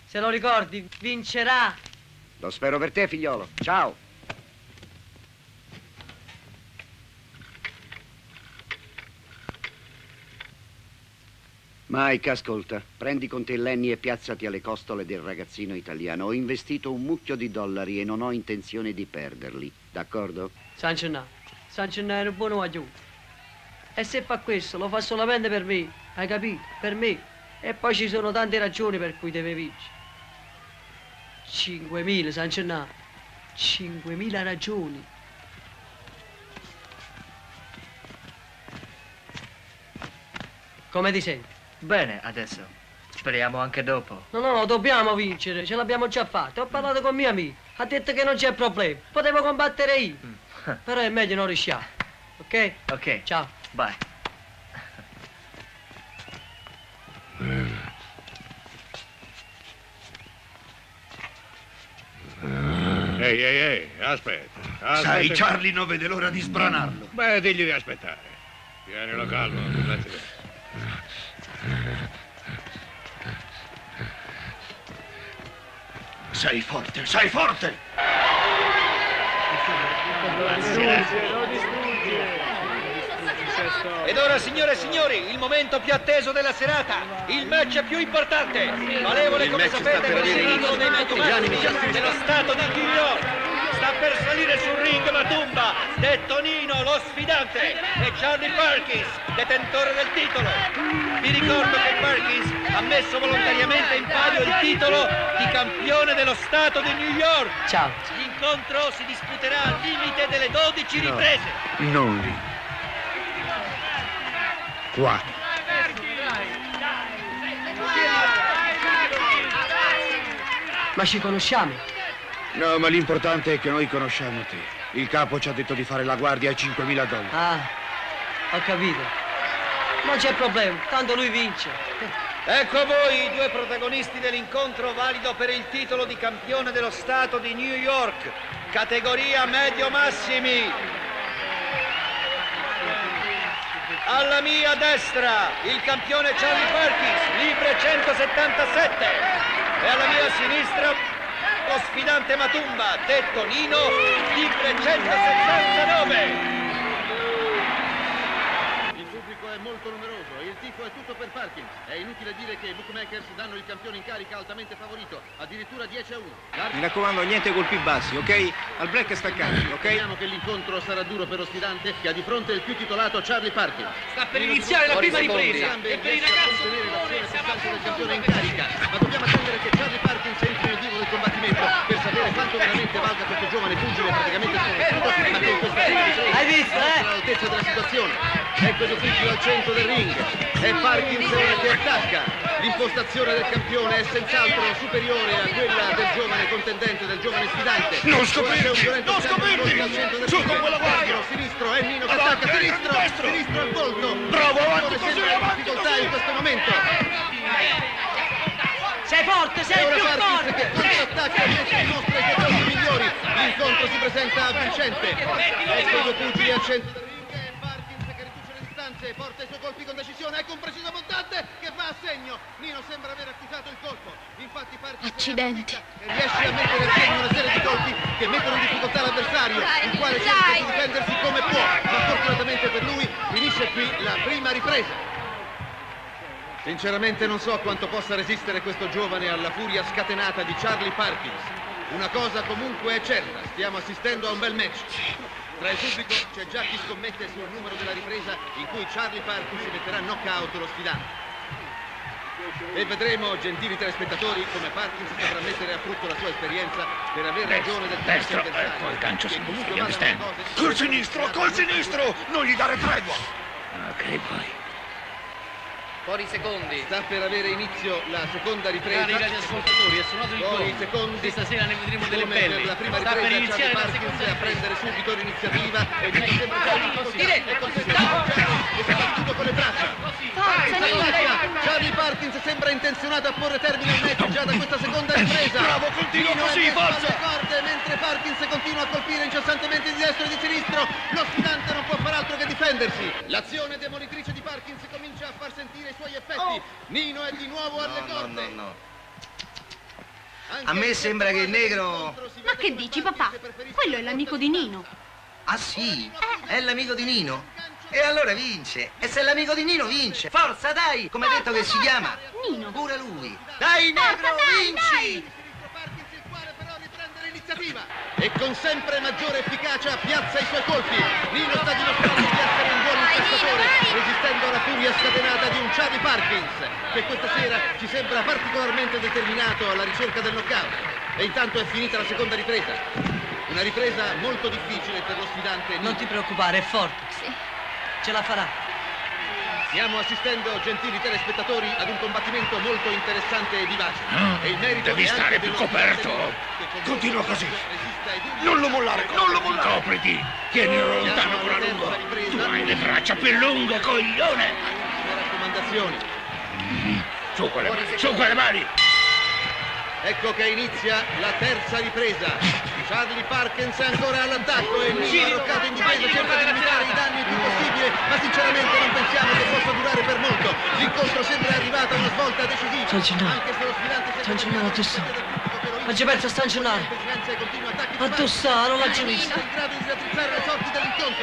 Speaker 1: Se lo ricordi, vincerà.
Speaker 10: Lo spero per te, figliolo. Ciao. Mike, ascolta. Prendi con te Lenny e piazzati alle costole del ragazzino italiano. Ho investito un mucchio di dollari e non ho intenzione di perderli. D'accordo?
Speaker 1: Sancinà, Sancinà è un buon aiuto. E se fa questo, lo fa solamente per me. Hai capito? Per me. E poi ci sono tante ragioni per cui deve vincere. cinquemila, Sancinà. cinquemila ragioni. Come ti senti?
Speaker 5: Bene, adesso. Speriamo anche dopo.
Speaker 1: No, no, no, dobbiamo vincere, ce l'abbiamo già fatto. Ho parlato con mio amico, ha detto che non c'è problema. Potevo combattere io. Mm. Però è meglio non rischiare. Ok?
Speaker 5: Ok.
Speaker 1: Ciao.
Speaker 5: Bye.
Speaker 7: Ehi, ehi, ehi, aspetta. aspetta.
Speaker 13: Sai, Charlie non vede l'ora di sbranarlo.
Speaker 7: Beh, digli di aspettare. Tienilo calmo, grazie.
Speaker 13: Sei forte, sei forte!
Speaker 16: Ed ora, signore e signori, il momento più atteso della serata, il match più importante, valevole
Speaker 13: Il
Speaker 16: come
Speaker 13: match
Speaker 16: sapete
Speaker 13: sta per
Speaker 16: per il
Speaker 13: avere
Speaker 16: titolo dei
Speaker 13: inizio. Gli animi già
Speaker 16: massimi
Speaker 13: si
Speaker 16: dello stato di New York. Sta per salire sul ring Matumba, detto Nino, lo sfidante, e Charlie Perkins, detentore del titolo. Vi ricordo che Perkins ha messo volontariamente in palio il titolo di campione dello stato di New York.
Speaker 1: Ciao.
Speaker 16: L'incontro si disputerà al limite delle dodici riprese.
Speaker 13: Noi. Qua.
Speaker 1: Ma ci conosciamo?
Speaker 13: No, ma l'importante è che noi conosciamo te. Il capo ci ha detto di fare la guardia ai cinquemila dollari.
Speaker 1: Ah, ho capito. Non c'è problema, tanto lui vince.
Speaker 16: Ecco a voi i due protagonisti dell'incontro valido per il titolo di campione dello stato di New York, categoria medio massimi. Alla mia destra il campione Charlie Perkins, libre centosettantasette, e alla mia sinistra lo sfidante Matumba, detto Nino, libre centosettantanove.
Speaker 18: È molto numeroso e il tifo è tutto per Perkins. È inutile dire che i bookmakers danno il campione in carica altamente favorito, addirittura dieci a uno.
Speaker 12: Mi raccomando, niente colpi bassi, ok? Al break staccati, ok?
Speaker 18: Speriamo che l'incontro sarà duro per lo sfidante che ha di fronte il più titolato Charlie Perkins.
Speaker 15: Sta per iniziare la prima ripresa e per il ragazzo
Speaker 18: del campione in carica, ma dobbiamo attendere che Charlie Perkins entri nel vivo del combattimento per sapere quanto veramente valga questo giovane pugile praticamente sconosciuto, ma che in questa prima ripresa
Speaker 1: Hai visto, eh?
Speaker 18: all'altezza della situazione. Ecco il ufficio al centro del ring. È Perkins che attacca. L'impostazione del campione è senz'altro superiore a quella del giovane contendente, del giovane sfidante.
Speaker 13: Non scoprirti!
Speaker 18: Un violento
Speaker 13: Non scoprirti!
Speaker 18: al centro del
Speaker 13: Su
Speaker 18: ring.
Speaker 13: con quella guardia!
Speaker 18: Sinistro è Nino che
Speaker 13: Avanti,
Speaker 18: attacca. Sinistro,
Speaker 13: destro!
Speaker 18: sinistro al volto.
Speaker 13: Bravo, avanti
Speaker 18: Dove
Speaker 13: così,
Speaker 18: sembra in
Speaker 13: avanti
Speaker 18: difficoltà
Speaker 13: così!
Speaker 18: in questo momento.
Speaker 1: Sei forte, sei
Speaker 18: Ora
Speaker 1: più
Speaker 18: Perkins
Speaker 1: forte!
Speaker 18: che contrattacca e dimostra i suoi colpi migliori. L'incontro si presenta vincente. Ecco i due pugili al centro del ring. Porta i suoi colpi con decisione, ecco un preciso montante che va a segno. Nino sembra aver accusato il colpo. Infatti Perkins
Speaker 4: Accidenti.
Speaker 18: e riesce a mettere a segno una serie di colpi che mettono in difficoltà l'avversario, il quale cerca di difendersi come può, ma fortunatamente per lui finisce qui la prima ripresa. Sinceramente non so quanto possa resistere questo giovane alla furia scatenata di Charlie Perkins. Una cosa comunque è certa, stiamo assistendo a un bel match. Tra il pubblico c'è già chi scommette sul numero della ripresa in cui Charlie Perkins metterà knockout lo sfidante. E vedremo, gentili telespettatori, come Perkins saprà mettere a frutto la sua esperienza per avere ragione del
Speaker 7: Destro, e poi gancio sinistro, you understand?
Speaker 13: Col sinistro, col sinistro! Non gli dare tregua!
Speaker 7: Ok, poi.
Speaker 15: Fuori i secondi.
Speaker 18: Sta per avere inizio la seconda ripresa.
Speaker 15: Cari radioascoltatori, è suonato il
Speaker 18: Fuori i
Speaker 15: gong.
Speaker 18: secondi.
Speaker 15: Questa sera ne vedremo delle
Speaker 18: Come
Speaker 15: belle.
Speaker 18: per la prima
Speaker 15: Sta per
Speaker 18: ripresa
Speaker 15: iniziare la
Speaker 18: Charlie
Speaker 15: seconda
Speaker 18: Perkins a prendere subito l'iniziativa e Nino sembra già in difficoltà.
Speaker 15: Diretto,
Speaker 18: È costretto a appoggiare e si è battuto con le braccia.
Speaker 4: Forza, Nino!
Speaker 18: Charlie Perkins sembra intenzionato a porre termine al match già da questa seconda ripresa.
Speaker 13: Bravo, continua
Speaker 18: Nino
Speaker 13: così,
Speaker 18: è messo
Speaker 13: forza!
Speaker 18: alle corde mentre Perkins continua a colpire incessantemente di destra e di sinistro. Lo sfidante non può far altro che difendersi. L'azione demolitrice di Perkins comincia a far sentire i suoi effetti. Nino è di nuovo alle
Speaker 11: No,
Speaker 18: corde.
Speaker 11: no, no. A me sembra che il negro...
Speaker 4: Ma che dici, papà? Quello è l'amico di Nino.
Speaker 11: Ah sì? È l'amico di Nino? E allora vince. E se è l'amico di Nino vince. Forza, dai! Come ha detto che si chiama?
Speaker 4: Nino.
Speaker 11: Pure lui. Dai, negro, vinci!
Speaker 18: E con sempre maggiore efficacia piazza i suoi colpi. Nino sta dimostrando di essere un buon incastatore, resistendo alla furia scatenata di un Charlie Parkins, che questa sera ci sembra particolarmente determinato alla ricerca del knockout. E intanto è finita la seconda ripresa. Una ripresa molto difficile per lo sfidante Nino.
Speaker 1: Non ti preoccupare, è forte.
Speaker 4: Sì.
Speaker 1: Ce la farà.
Speaker 18: Stiamo assistendo, gentili telespettatori, ad un combattimento molto interessante e vivace.
Speaker 13: Ah,
Speaker 18: e il merito
Speaker 13: devi
Speaker 18: è anche
Speaker 13: stare più
Speaker 18: dello
Speaker 13: coperto.
Speaker 18: sfidante
Speaker 13: Continua così.
Speaker 18: resista ed unisce-
Speaker 13: Non lo mollare, non lo mollare. Copriti. Tienilo lontano con la lunga. Tu hai le braccia più lunghe, coglione.
Speaker 18: Le raccomandazioni.
Speaker 13: Su quelle mani, su quelle mani.
Speaker 18: Ecco che inizia la terza ripresa. Charlie Parkins è ancora all'attacco e Nino arroccato in difesa cerca di limitare i danni il più possibile, ma sinceramente non pensiamo che possa durare per molto. L'incontro sembra arrivato a una svolta decisiva. Anche se lo sfidante si è
Speaker 1: Stancinare, tu sta. Ma ci pensa a stancinare. Ma tu sta, non l'ho già visto.
Speaker 18: in grado di raddrizzare le sorti dell'incontro.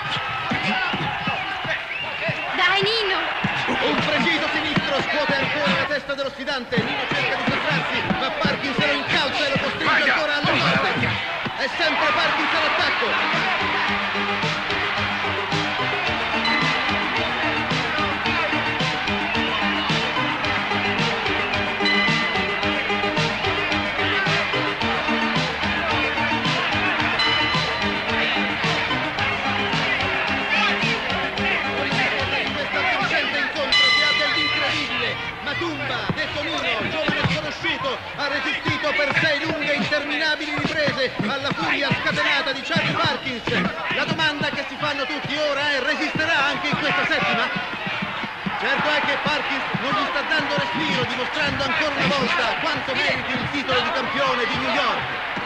Speaker 4: Dai, Nino.
Speaker 18: Un preciso sinistro scuote ancora la testa dello sfidante. Nino cerca di sottrarsi, ma Parkins lo incalza e lo costringe ancora alle morte. È sempre Parkins all'attacco. Matumba, detto Nino, giovane sconosciuto, ha resistito per sei lunghe interminabili riprese alla furia scatenata di Charlie Parkins. La domanda che si fanno tutti ora è: resisterà anche in questa settima? Certo è che Parkins non gli sta dando respiro, dimostrando ancora una volta quanto meriti il titolo di campione di New York.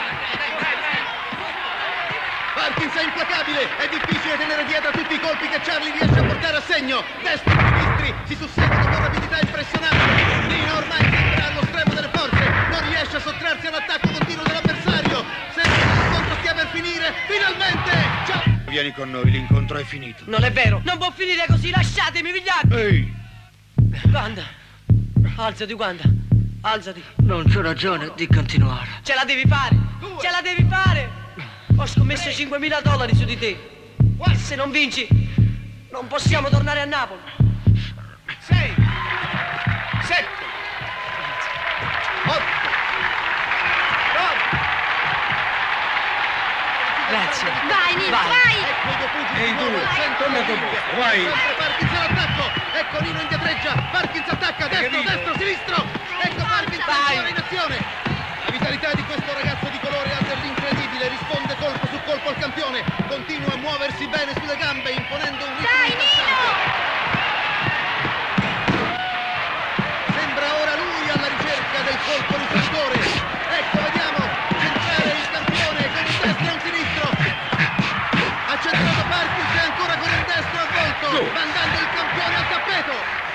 Speaker 18: Parkins è implacabile, è difficile tenere dietro a tutti i colpi che Charlie riesce a portare a segno. Destri e sinistri si susseguono con rapidità impressionante. Nino ormai sembra allo stremo delle forze, non riesce a sottrarsi all'attacco continuo dell'avversario. Sembra che l'incontro stia per finire, finalmente! Ciao!
Speaker 13: Vieni con noi, l'incontro è finito.
Speaker 1: Non è vero, non può finire così, lasciatemi, vigliacchi!
Speaker 13: Ehi!
Speaker 1: Wanda, alzati, Wanda, alzati.
Speaker 5: Non c'ho ragione di continuare.
Speaker 1: Ce la devi fare, ce la devi fare! Ho scommesso cinquemila dollari su di te. E se non vinci, non possiamo tornare a Napoli.
Speaker 18: sei, sette, otto, nove.
Speaker 1: Grazie.
Speaker 4: Vai, Nino, vai!
Speaker 1: Vai.
Speaker 18: Ecco i due pugili
Speaker 13: Ehi,
Speaker 18: di nuovo
Speaker 13: tu,
Speaker 18: al centro
Speaker 13: torna
Speaker 18: del
Speaker 13: con
Speaker 18: ring.
Speaker 13: me, vai.
Speaker 18: Sempre Parkins all'attacco. Ecco Nino indietreggia. Parkins attacca, destro, destro, sinistro. Ecco Parkins
Speaker 1: Vai.
Speaker 18: ancora in azione. La vitalità di questo ragazzo di colore ha dell'incredibile, risponde colpo su colpo al campione, continua a muoversi bene sulle gambe, imponendo un ritmo
Speaker 4: Dai,
Speaker 18: incessante. Sembra ora lui alla ricerca del colpo risolutore. Ecco, vediamo centrare il campione con un destro e un sinistro. Ha centrato Parkins e ancora con il destro a volto, mandando il campione al tappeto.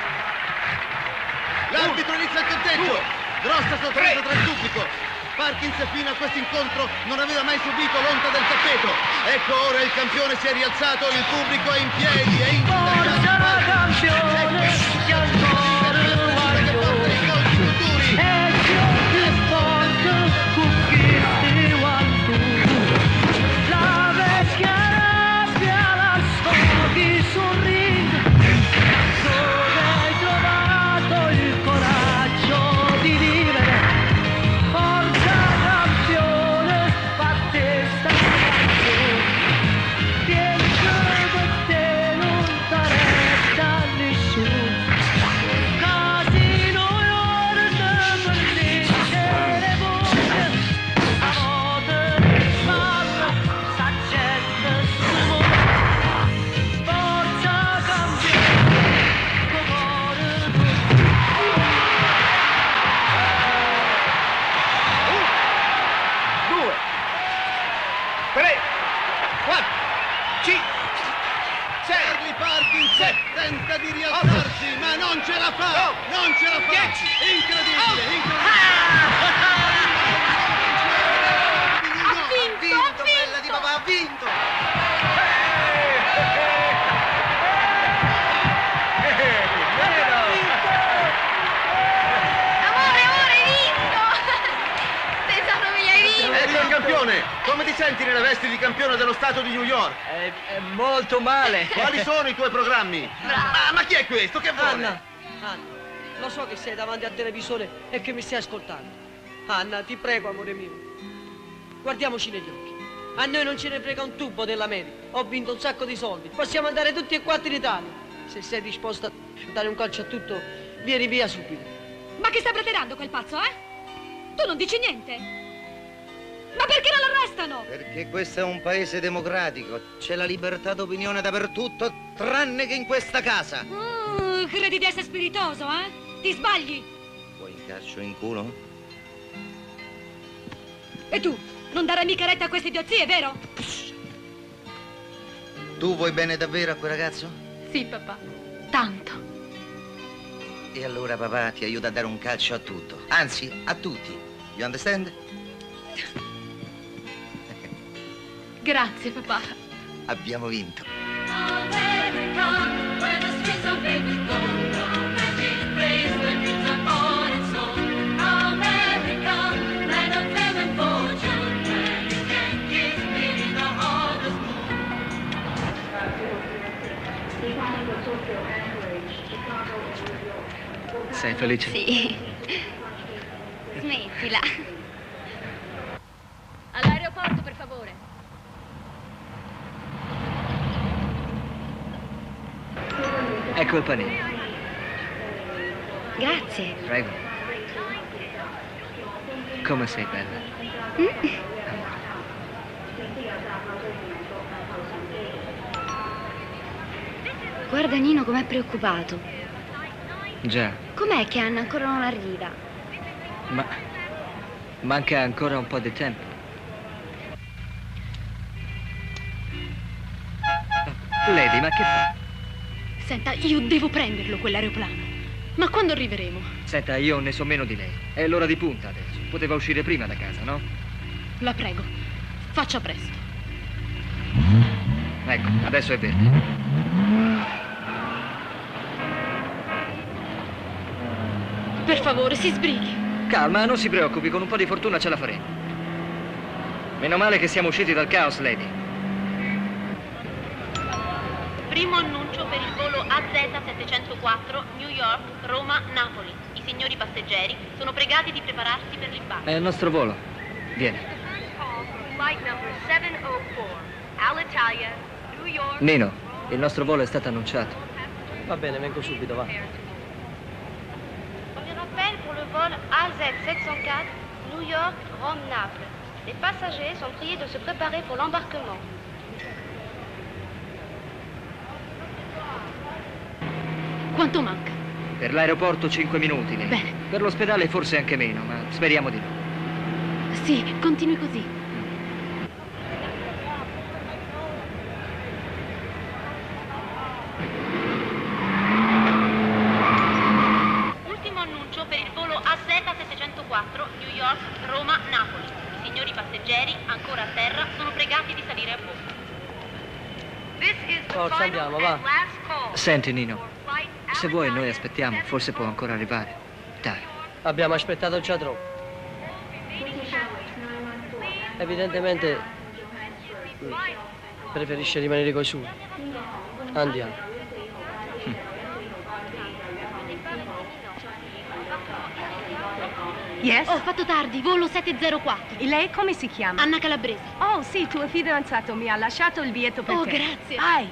Speaker 18: L'arbitro inizia il conteggio. Grossa sorpresa tra il pubblico. Parkins fino a questo incontro non aveva mai subito l'onta del tappeto. Ecco ora il campione si è rialzato, il pubblico è in piedi, è in
Speaker 14: Forza campione, che ancora guardo. E più di sport, cucchisti guardo. La vecchia rabbia la sfoghi sul ring. Dove hai trovato il coraggio di vivere? Forza campione, fate sta canzone. Tieni che te non t'arresta nessuno. Casi New York per vincere voce. A volte di spalla, saggezza sumo. Forza campione, cuore
Speaker 18: due, tre, quattro, cinque, sei. Charlie Parkins tenta di rialzarsi, ma non ce la fa, non ce la fa. Incredibile, incredibile.
Speaker 11: ha vinto!
Speaker 3: Amore, amore, hai vinto! Tesoro, mi hai vinto!
Speaker 18: Ecco il campione! Come ti senti nelle vesti di campione dello Stato di New York?
Speaker 5: È, è molto male.
Speaker 18: Quali sono i tuoi programmi? Ah, ma chi è questo? Che vuole?
Speaker 1: Anna, Anna, lo so che sei davanti al televisore e che mi stai ascoltando. Anna, ti prego, amore mio, guardiamoci negli occhi. A noi non ce ne frega un tubo dell'America. Ho vinto un sacco di soldi. Possiamo andare tutti e quattro in Italia. Se sei disposta a dare un calcio a tutto, vieni via subito.
Speaker 2: Ma che sta preterando quel pazzo, eh? Tu non dici niente? Ma perché non l'arrestano?
Speaker 11: Perché questo è un paese democratico. C'è la libertà d'opinione dappertutto, tranne che in questa casa.
Speaker 2: Uh, credi di essere spiritoso, eh? Ti sbagli.
Speaker 11: Vuoi un calcio in culo?
Speaker 2: E tu? Non darai mica retta a queste idiozie, vero?
Speaker 11: Tu vuoi bene davvero a quel ragazzo?
Speaker 4: Sì, papà. Tanto.
Speaker 11: E allora papà ti aiuta a dare un calcio a tutto. Anzi, a tutti. You understand?
Speaker 4: Grazie, papà.
Speaker 11: Abbiamo vinto.
Speaker 5: Sei felice?
Speaker 3: Sì. Smettila.
Speaker 2: All'aeroporto, per favore.
Speaker 5: Ecco il panino.
Speaker 3: Grazie.
Speaker 5: Prego. Come sei bella.
Speaker 3: Mm. Guarda Nino com'è preoccupato.
Speaker 5: Già,
Speaker 3: Com'è che Anna ancora non arriva?
Speaker 5: ma manca ancora un po' di tempo. Lady, ma che fa?
Speaker 4: Senta, io devo prenderlo quell'aeroplano. Ma quando arriveremo?
Speaker 5: Senta, io ne so meno di lei. È l'ora di punta adesso. Poteva uscire prima da casa, no?
Speaker 4: La prego, faccia presto.
Speaker 5: Ecco, adesso è verde.
Speaker 4: Per favore, si sbrighi.
Speaker 5: Calma, non si preoccupi, con un po' di fortuna ce la faremo. Meno male che siamo usciti dal caos, Lady.
Speaker 4: Primo annuncio per il volo A Z settecentoquattro New York, Roma, Napoli. I signori passeggeri sono pregati di prepararsi per l'imbarco.
Speaker 5: È il nostro volo. Vieni.
Speaker 19: Flight number seven oh four, Alitalia, New York.
Speaker 5: Nino, il nostro volo è stato annunciato.
Speaker 1: Va bene, vengo subito, va.
Speaker 19: On rappelle pour le vol A Z sept cent quatre, New York, Rome, Naples. Les passagers sont priés de se préparer pour l'embarquement.
Speaker 4: Quanto manca?
Speaker 5: Per l'aeroporto cinque minuti, Lady.
Speaker 4: Bene.
Speaker 5: Per l'ospedale forse anche meno, ma speriamo di no.
Speaker 4: Sì, continui così. Ultimo annuncio per il volo A Z settecentoquattro New York, Roma, Napoli. I signori passeggeri ancora a terra sono pregati di salire a bordo.
Speaker 19: This is the
Speaker 1: Forza,
Speaker 19: final
Speaker 1: andiamo, va.
Speaker 19: and last call.
Speaker 5: Senti, Nino, se vuoi noi aspettiamo, forse può ancora arrivare. Dai.
Speaker 1: Abbiamo aspettato già troppo. Evidentemente mm, preferisce rimanere coi suoi. Andiamo.
Speaker 17: Yes?
Speaker 4: Ho fatto tardi, volo settecentoquattro.
Speaker 17: E lei come si chiama?
Speaker 4: Anna Calabrese.
Speaker 17: Oh, sì, tuo fidanzato mi ha lasciato il biglietto per
Speaker 4: Oh,
Speaker 17: te.
Speaker 4: grazie.
Speaker 17: Vai.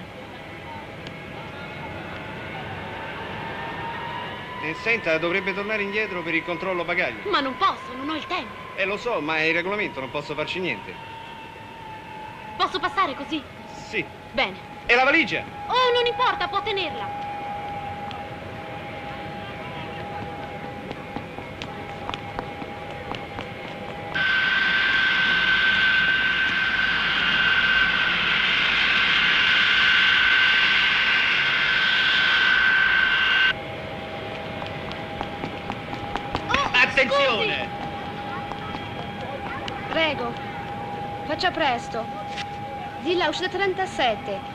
Speaker 8: E senta, dovrebbe tornare indietro per il controllo bagagli.
Speaker 4: Ma non posso, non ho il tempo.
Speaker 8: Eh, lo so, ma è il regolamento, non posso farci niente.
Speaker 4: Posso passare così?
Speaker 8: Sì.
Speaker 4: Bene.
Speaker 8: E la valigia?
Speaker 4: Oh, non importa, può tenerla.
Speaker 8: Attenzione!
Speaker 3: Prego, faccia presto.
Speaker 19: Zilla, uscita trentasette.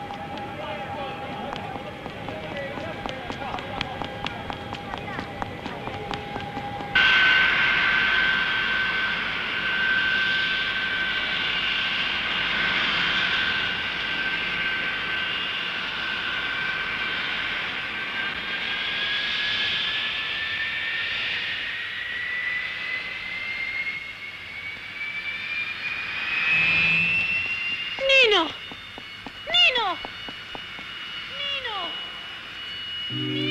Speaker 4: Nino! Nino! Nino!